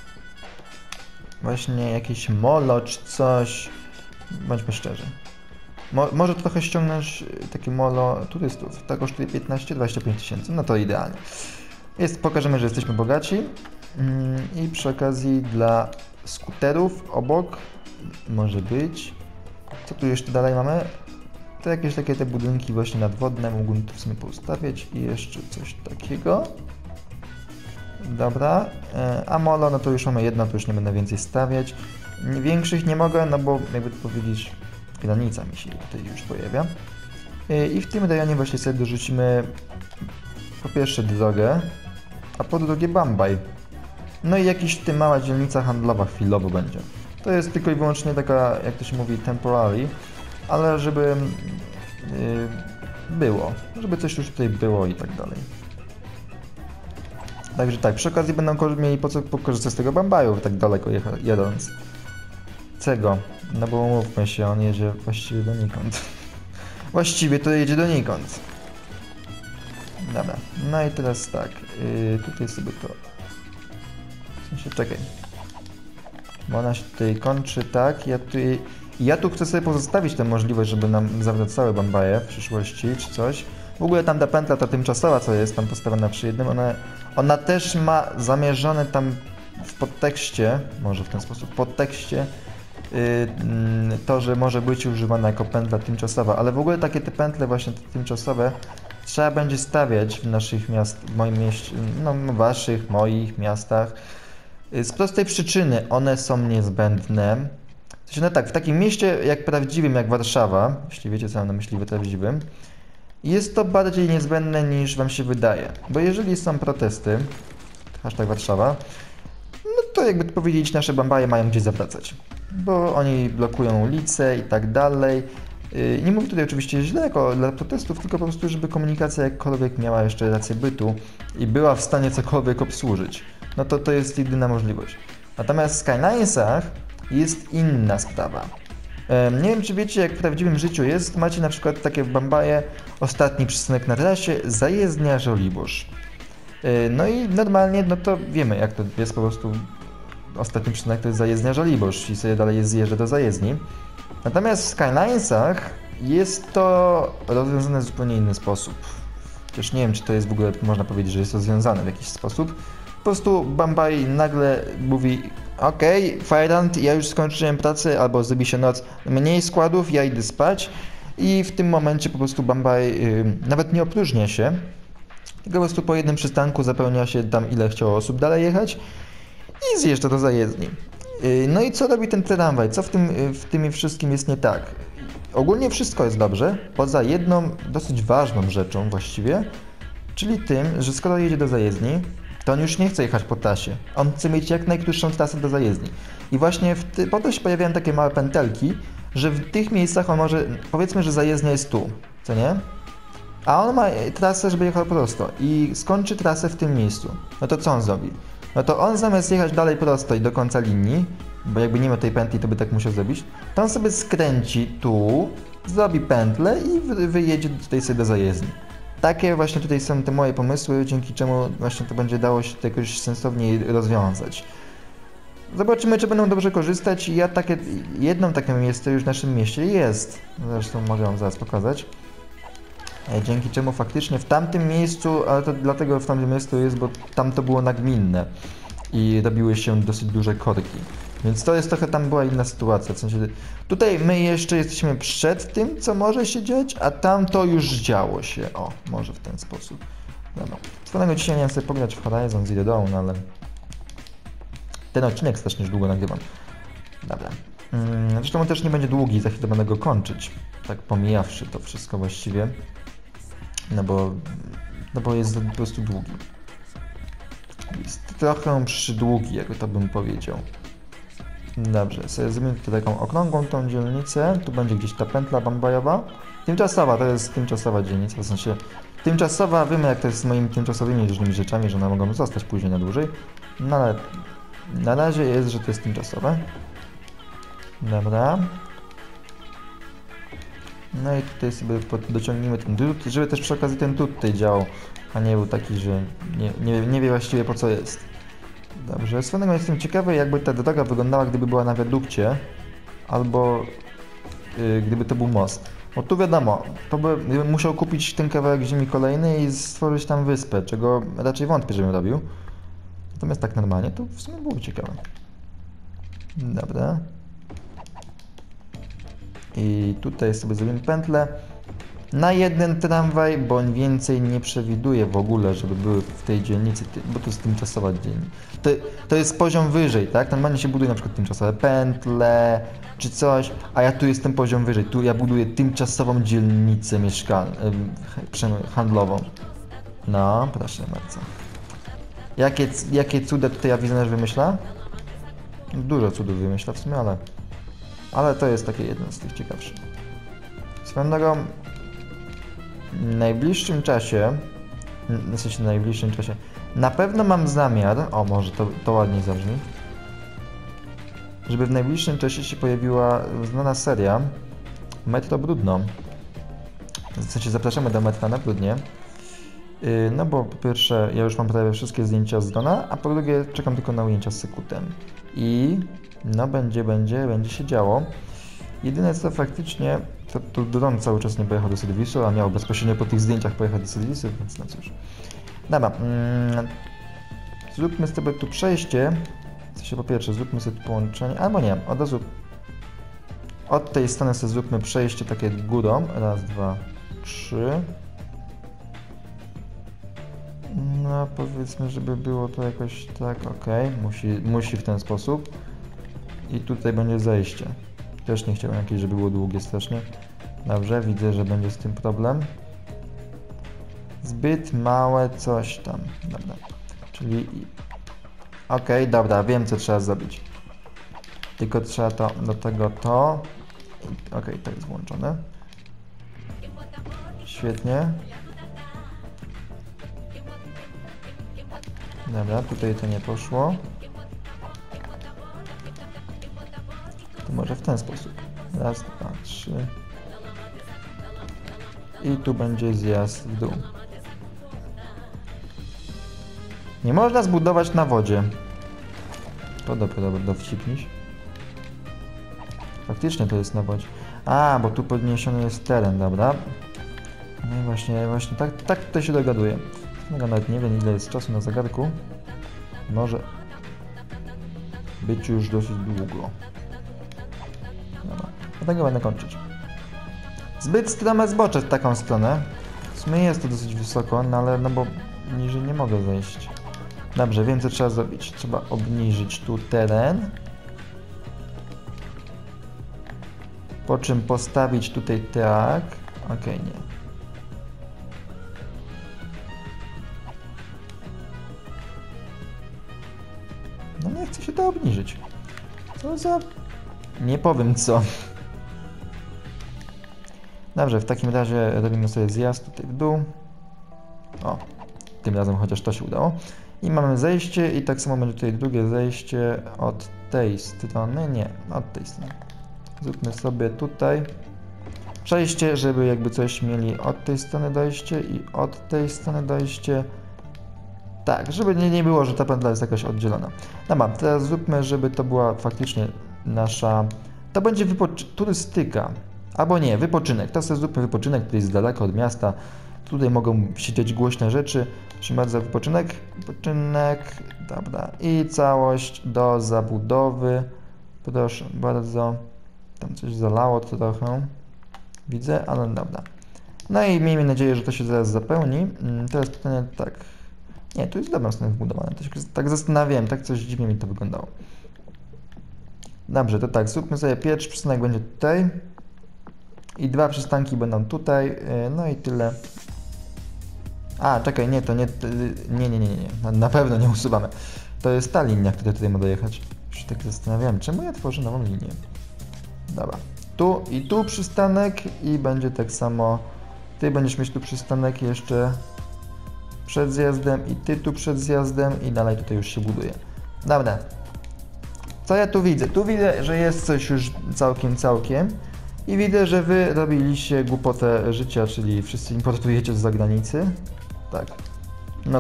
Speaker 2: Właśnie jakieś molo czy coś, bądźmy szczerzy. Może trochę ściągnąć takie molo turystów, to kosztuje 15-25 tysięcy, no to idealnie. Pokażemy, że jesteśmy bogaci i przy okazji dla skuterów obok może być. Co tu jeszcze dalej mamy? To jakieś takie te budynki właśnie nadwodne, mógłbym tu w sumie poustawiać i jeszcze coś takiego. Dobra, a molo, no to już mamy jedno, to już nie będę więcej stawiać. Większych nie mogę, no bo jakby to powiedzieć, granica mi się tutaj już pojawia. I w tym rejonie właśnie sobie dorzucimy po pierwsze drogę, a po drugie bambaj. No i jakaś tutaj mała dzielnica handlowa chwilowo będzie. To jest tylko i wyłącznie taka, jak to się mówi, temporary, ale żeby było, żeby coś już tutaj było i tak dalej. Także tak, przy okazji będą mieli po co korzystać z tego bambaju, tak daleko jadąc. Czego? No bo umówmy się, on jedzie właściwie donikąd. Właściwie to jedzie donikąd. Dobra, no i teraz tak, tutaj sobie to... W sensie, czekaj. Bo ona się tutaj kończy, tak, ja tu chcę sobie pozostawić tę możliwość, żeby nam zawracały bambaje w przyszłości, czy coś. W ogóle tam ta pętla, ta tymczasowa, co jest tam postawiona przy jednym, ona też ma zamierzone tam w podtekście, może w ten sposób, podtekście, to, że może być używana jako pętla tymczasowa, ale w ogóle takie te pętle właśnie te tymczasowe trzeba będzie stawiać w naszych w moim mieście, no waszych, moich miastach. Z prostej przyczyny one są niezbędne. No tak, w takim mieście jak prawdziwym, jak Warszawa, jeśli wiecie co mam na myśli prawdziwym, jest to bardziej niezbędne niż wam się wydaje. Bo jeżeli są protesty, hashtag Warszawa, no to jakby to powiedzieć, nasze bambaje mają gdzie zawracać. Bo oni blokują ulice i tak dalej. Nie mówię tutaj oczywiście źle dla protestów, tylko po prostu, żeby komunikacja jakkolwiek miała jeszcze rację bytu i była w stanie cokolwiek obsłużyć. No to jest jedyna możliwość. Natomiast w Skylinesach jest inna sprawa. Nie wiem, czy wiecie, jak w prawdziwym życiu jest, macie na przykład takie w Bambaje ostatni przystanek na trasie, zajezdnia Żoliborz. No i normalnie, no to wiemy, jak to jest po prostu ostatni przystanek to jest zajezdnia Żoliborz i sobie dalej zjeżdża do zajezdni. Natomiast w Skylinesach jest to rozwiązane w zupełnie inny sposób. Chociaż nie wiem, czy to jest w ogóle, można powiedzieć, że jest rozwiązane w jakiś sposób. Po prostu Bambaj nagle mówi: okej, Firehand, ja już skończyłem pracę, albo zrobi się noc, mniej składów, ja idę spać. I w tym momencie po prostu Bambaj nawet nie opróżnia się, tylko po prostu po jednym przystanku zapełnia się tam, ile chciało osób dalej jechać i zjeżdża do zajezdni. No i co robi ten tramwaj? Co w tym wszystkim jest nie tak? Ogólnie wszystko jest dobrze, poza jedną dosyć ważną rzeczą właściwie, czyli tym, że skoro jedzie do zajezdni, to on już nie chce jechać po trasie. On chce mieć jak najkrótszą trasę do zajezdni. I właśnie po to się pojawiają takie małe pętelki, że w tych miejscach on może, powiedzmy, że zajezdnia jest tu, co nie? A on ma trasę, żeby jechał prosto i skończy trasę w tym miejscu. No to co on zrobi? No to on zamiast jechać dalej prosto i do końca linii, bo jakby nie ma tej pętli, to by tak musiał zrobić, to on sobie skręci tu, zrobi pętlę i wyjedzie tutaj sobie do zajezdni. Takie właśnie tutaj są te moje pomysły, dzięki czemu właśnie to będzie dało się to jakoś sensowniej rozwiązać. Zobaczymy, czy będą dobrze korzystać. Ja jedną taką miejsce już w naszym mieście jest. Zresztą mogę wam zaraz pokazać. Dzięki czemu faktycznie w tamtym miejscu, ale to dlatego w tamtym miejscu jest, bo tam to było nagminne i robiły się dosyć duże korki. Więc to jest trochę, tam była inna sytuacja, w sensie tutaj my jeszcze jesteśmy przed tym, co może się dziać, a tam to już działo się, o, może w ten sposób. Dobra, swoją dzisiaj miałem sobie pograć w Horizon Zero Dawn, ale ten odcinek strasznie już długo nagrywam. Dobra, zresztą on też nie będzie długi, za chwilę będę go kończyć, tak pomijawszy to wszystko właściwie, no bo jest po prostu długi. Jest trochę przydługi, jakby to bym powiedział. Dobrze, sobie zrobimy tutaj taką okrągłą tą dzielnicę, tu będzie gdzieś ta pętla bambajowa. Tymczasowa, to jest tymczasowa dzielnica, w sensie tymczasowa, wiemy jak to jest z moimi tymczasowymi różnymi rzeczami, że one mogą zostać później na dłużej. No ale na razie jest, że to jest tymczasowe. Dobra. No i tutaj sobie dociągnijmy ten drut, żeby też przy okazji ten drut tutaj działał, a nie był taki, że nie wie właściwie po co jest. Dobrze, swoją jestem ciekawy, jakby ta droga wyglądała, gdyby była na wiadukcie, albo gdyby to był most. Bo tu wiadomo, to by musiał kupić ten kawałek ziemi kolejny i stworzyć tam wyspę, czego raczej wątpię, żebym robił. Natomiast tak normalnie, to w sumie byłoby ciekawe. Dobra. I tutaj sobie zrobimy pętlę na jeden tramwaj, bo on więcej nie przewiduje w ogóle, żeby były w tej dzielnicy, bo to jest tymczasowa dzielnica. To jest poziom wyżej, tak? Normalnie się buduje na przykład tymczasowe pętle, czy coś, a ja tu jestem poziom wyżej. Tu ja buduję tymczasową dzielnicę handlową. No, proszę bardzo. Jakie cuda tutaj awizjonerz wymyśla? Dużo cudów wymyśla w sumie, ale to jest takie jedno z tych ciekawszych. Swoją drogą, w najbliższym czasie, na pewno mam zamiar, o może to ładniej zabrzmi, żeby w najbliższym czasie się pojawiła znana seria Metro Brudno. W sensie zapraszamy do Metra na Brudnie. No bo po pierwsze, ja już mam prawie wszystkie zdjęcia z drona, a po drugie czekam tylko na ujęcia z Sekutem. I no będzie się działo. Jedyne co faktycznie, to dron cały czas nie pojechał do serwisu, a miał bezpośrednio po tych zdjęciach pojechać do serwisu, więc no cóż. Dobra, zróbmy sobie tu przejście. W sensie po pierwsze, zróbmy sobie tu połączenie, albo nie, od razu od tej strony sobie zróbmy przejście takie górą. Raz, dwa, trzy. No powiedzmy, żeby było to jakoś tak, ok, musi w ten sposób. I tutaj będzie zejście. Też nie chciałem jakieś, żeby było długie strasznie. Dobrze, widzę, że będzie z tym problem. Zbyt małe coś tam. Dobra, czyli... Ok, dobra, wiem co trzeba zrobić. Tylko trzeba to, do tego to... Ok, to jest włączone. Świetnie. Dobra, tutaj to nie poszło. To może w ten sposób. Raz, dwa, trzy. I tu będzie zjazd w dół. Nie można zbudować na wodzie. To dobry dowcipniś. Faktycznie to jest na wodzie. A, bo tu podniesiony jest teren, dobra. No i właśnie tak to się dogaduje. Nawet nie wiem ile jest czasu na zegarku. Może być już dosyć długo. Dobra, dlatego będę kończyć. Zbyt strome zbocze w taką stronę. W sumie jest to dosyć wysoko, no ale no bo niżej nie mogę zejść. Dobrze, wiem co trzeba zrobić. Trzeba obniżyć tu teren. Po czym postawić tutaj tak. Okej, nie. No nie chce się to obniżyć. Co za... Nie powiem co. Dobrze, w takim razie robimy sobie zjazd tutaj w dół. O, tym razem chociaż to się udało. I mamy zejście i tak samo będzie tutaj drugie zejście od tej strony. Nie, od tej strony. Zróbmy sobie tutaj przejście, żeby jakby coś mieli od tej strony dojście i od tej strony dojście. Tak, żeby nie było, że ta pętla jest jakaś oddzielona. Dobra, teraz zróbmy, żeby to była faktycznie nasza... To będzie turystyka. Albo nie, wypoczynek. Teraz sobie zróbmy wypoczynek, który jest daleko od miasta. Tutaj mogą się dziać głośne rzeczy. Proszę bardzo, wypoczynek. Dobra. I całość do zabudowy. Proszę bardzo. Tam coś zalało trochę. Widzę, ale dobra. No i miejmy nadzieję, że to się zaraz zapełni. Teraz pytanie tak. Nie, tu jest dobrą stronę wbudowane. To się tak zastanawiałem, tak coś dziwnie mi to wyglądało. Dobrze, to tak, zróbmy sobie pierwszy przystanek będzie tutaj. I dwa przystanki będą tutaj. No i tyle. A, czekaj, nie, to nie. Nie. Na pewno nie usuwamy. To jest ta linia, która tutaj ma dojechać. Już się tak zastanawiałem, czemu ja tworzę nową linię. Dobra. Tu i tu przystanek i będzie tak samo. Ty będziesz mieć tu przystanek jeszcze przed zjazdem i ty tu przed zjazdem i dalej tutaj już się buduje. Dobra. Co ja tu widzę? Tu widzę, że jest coś już całkiem. I widzę, że wy robiliście głupotę życia, czyli wszyscy importujecie z zagranicy. Tak. No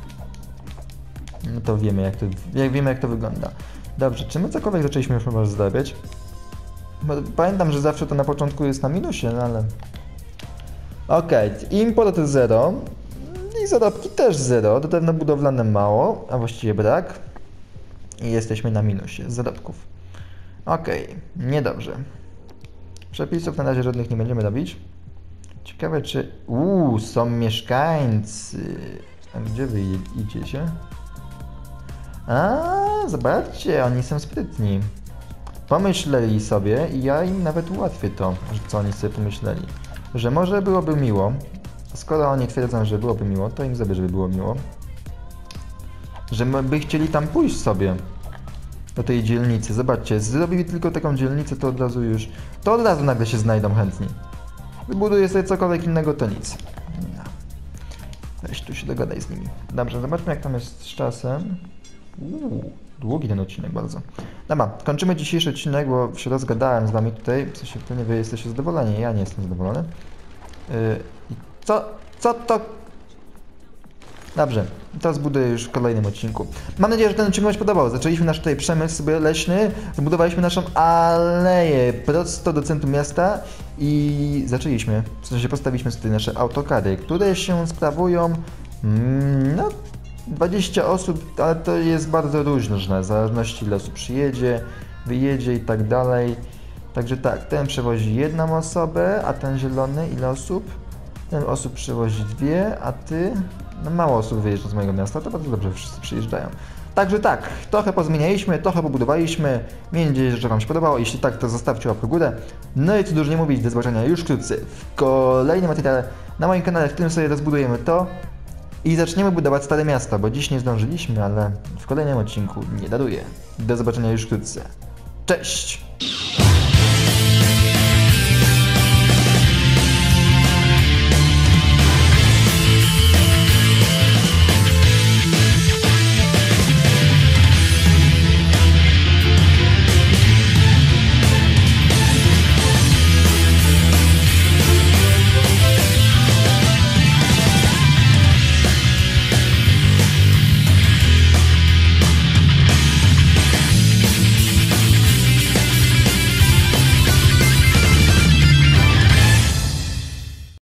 Speaker 2: to wiemy jak to wygląda. Dobrze, czy my cokolwiek zaczęliśmy już chyba zarabiać? Bo pamiętam, że zawsze to na początku jest na minusie, no ale... Okej, import 0 i zarobki też 0, drewno budowlane mało, a właściwie brak. I jesteśmy na minusie zarobków. Okej, niedobrze. Przepisów na razie żadnych nie będziemy robić. Ciekawe czy... są mieszkańcy. A gdzie wy idziecie? A, zobaczcie, oni są sprytni. Pomyśleli sobie i ja im nawet ułatwię to, co oni sobie pomyśleli. Że może byłoby miło, skoro oni twierdzą, że byłoby miło, to im zrobię, żeby było miło. Że by chcieli tam pójść sobie. Do tej dzielnicy. Zobaczcie, zrobili tylko taką dzielnicę, to od razu nagle się znajdą chętni. Wybuduję sobie cokolwiek innego, to nic. No. Weź tu się dogadaj z nimi. Dobrze, zobaczmy jak tam jest z czasem. Długi ten odcinek bardzo. Dobra, kończymy dzisiejszy odcinek, bo się rozgadałem z wami tutaj. W sensie pewnie wy jesteście zadowoleni, ja nie jestem zadowolony. Co to? Dobrze, to zbuduję już w kolejnym odcinku. Mam nadzieję, że ten odcinek Wam się podobał. Zaczęliśmy nasz tutaj przemysł sobie leśny, zbudowaliśmy naszą aleję prosto do centrum miasta i zaczęliśmy, w sensie postawiliśmy sobie nasze autokary, które się sprawują, 20 osób, ale to jest bardzo różne, w zależności ile osób przyjedzie, wyjedzie i tak dalej. Także tak, ten przewozi jedną osobę, a ten zielony ile osób? Ten osób przewozi 2, a ty? No mało osób wyjeżdża z mojego miasta, to bardzo dobrze, wszyscy przyjeżdżają. Także tak, trochę pozmienialiśmy, trochę pobudowaliśmy. Miejmy nadzieję, że Wam się podobało. Jeśli tak, to zostawcie łapkę w górę. No i co dużo nie mówić, do zobaczenia już wkrótce w kolejnym materiale na moim kanale, w którym sobie rozbudujemy to i zaczniemy budować Stare Miasto, bo dziś nie zdążyliśmy, ale w kolejnym odcinku nie daruję. Do zobaczenia już wkrótce. Cześć!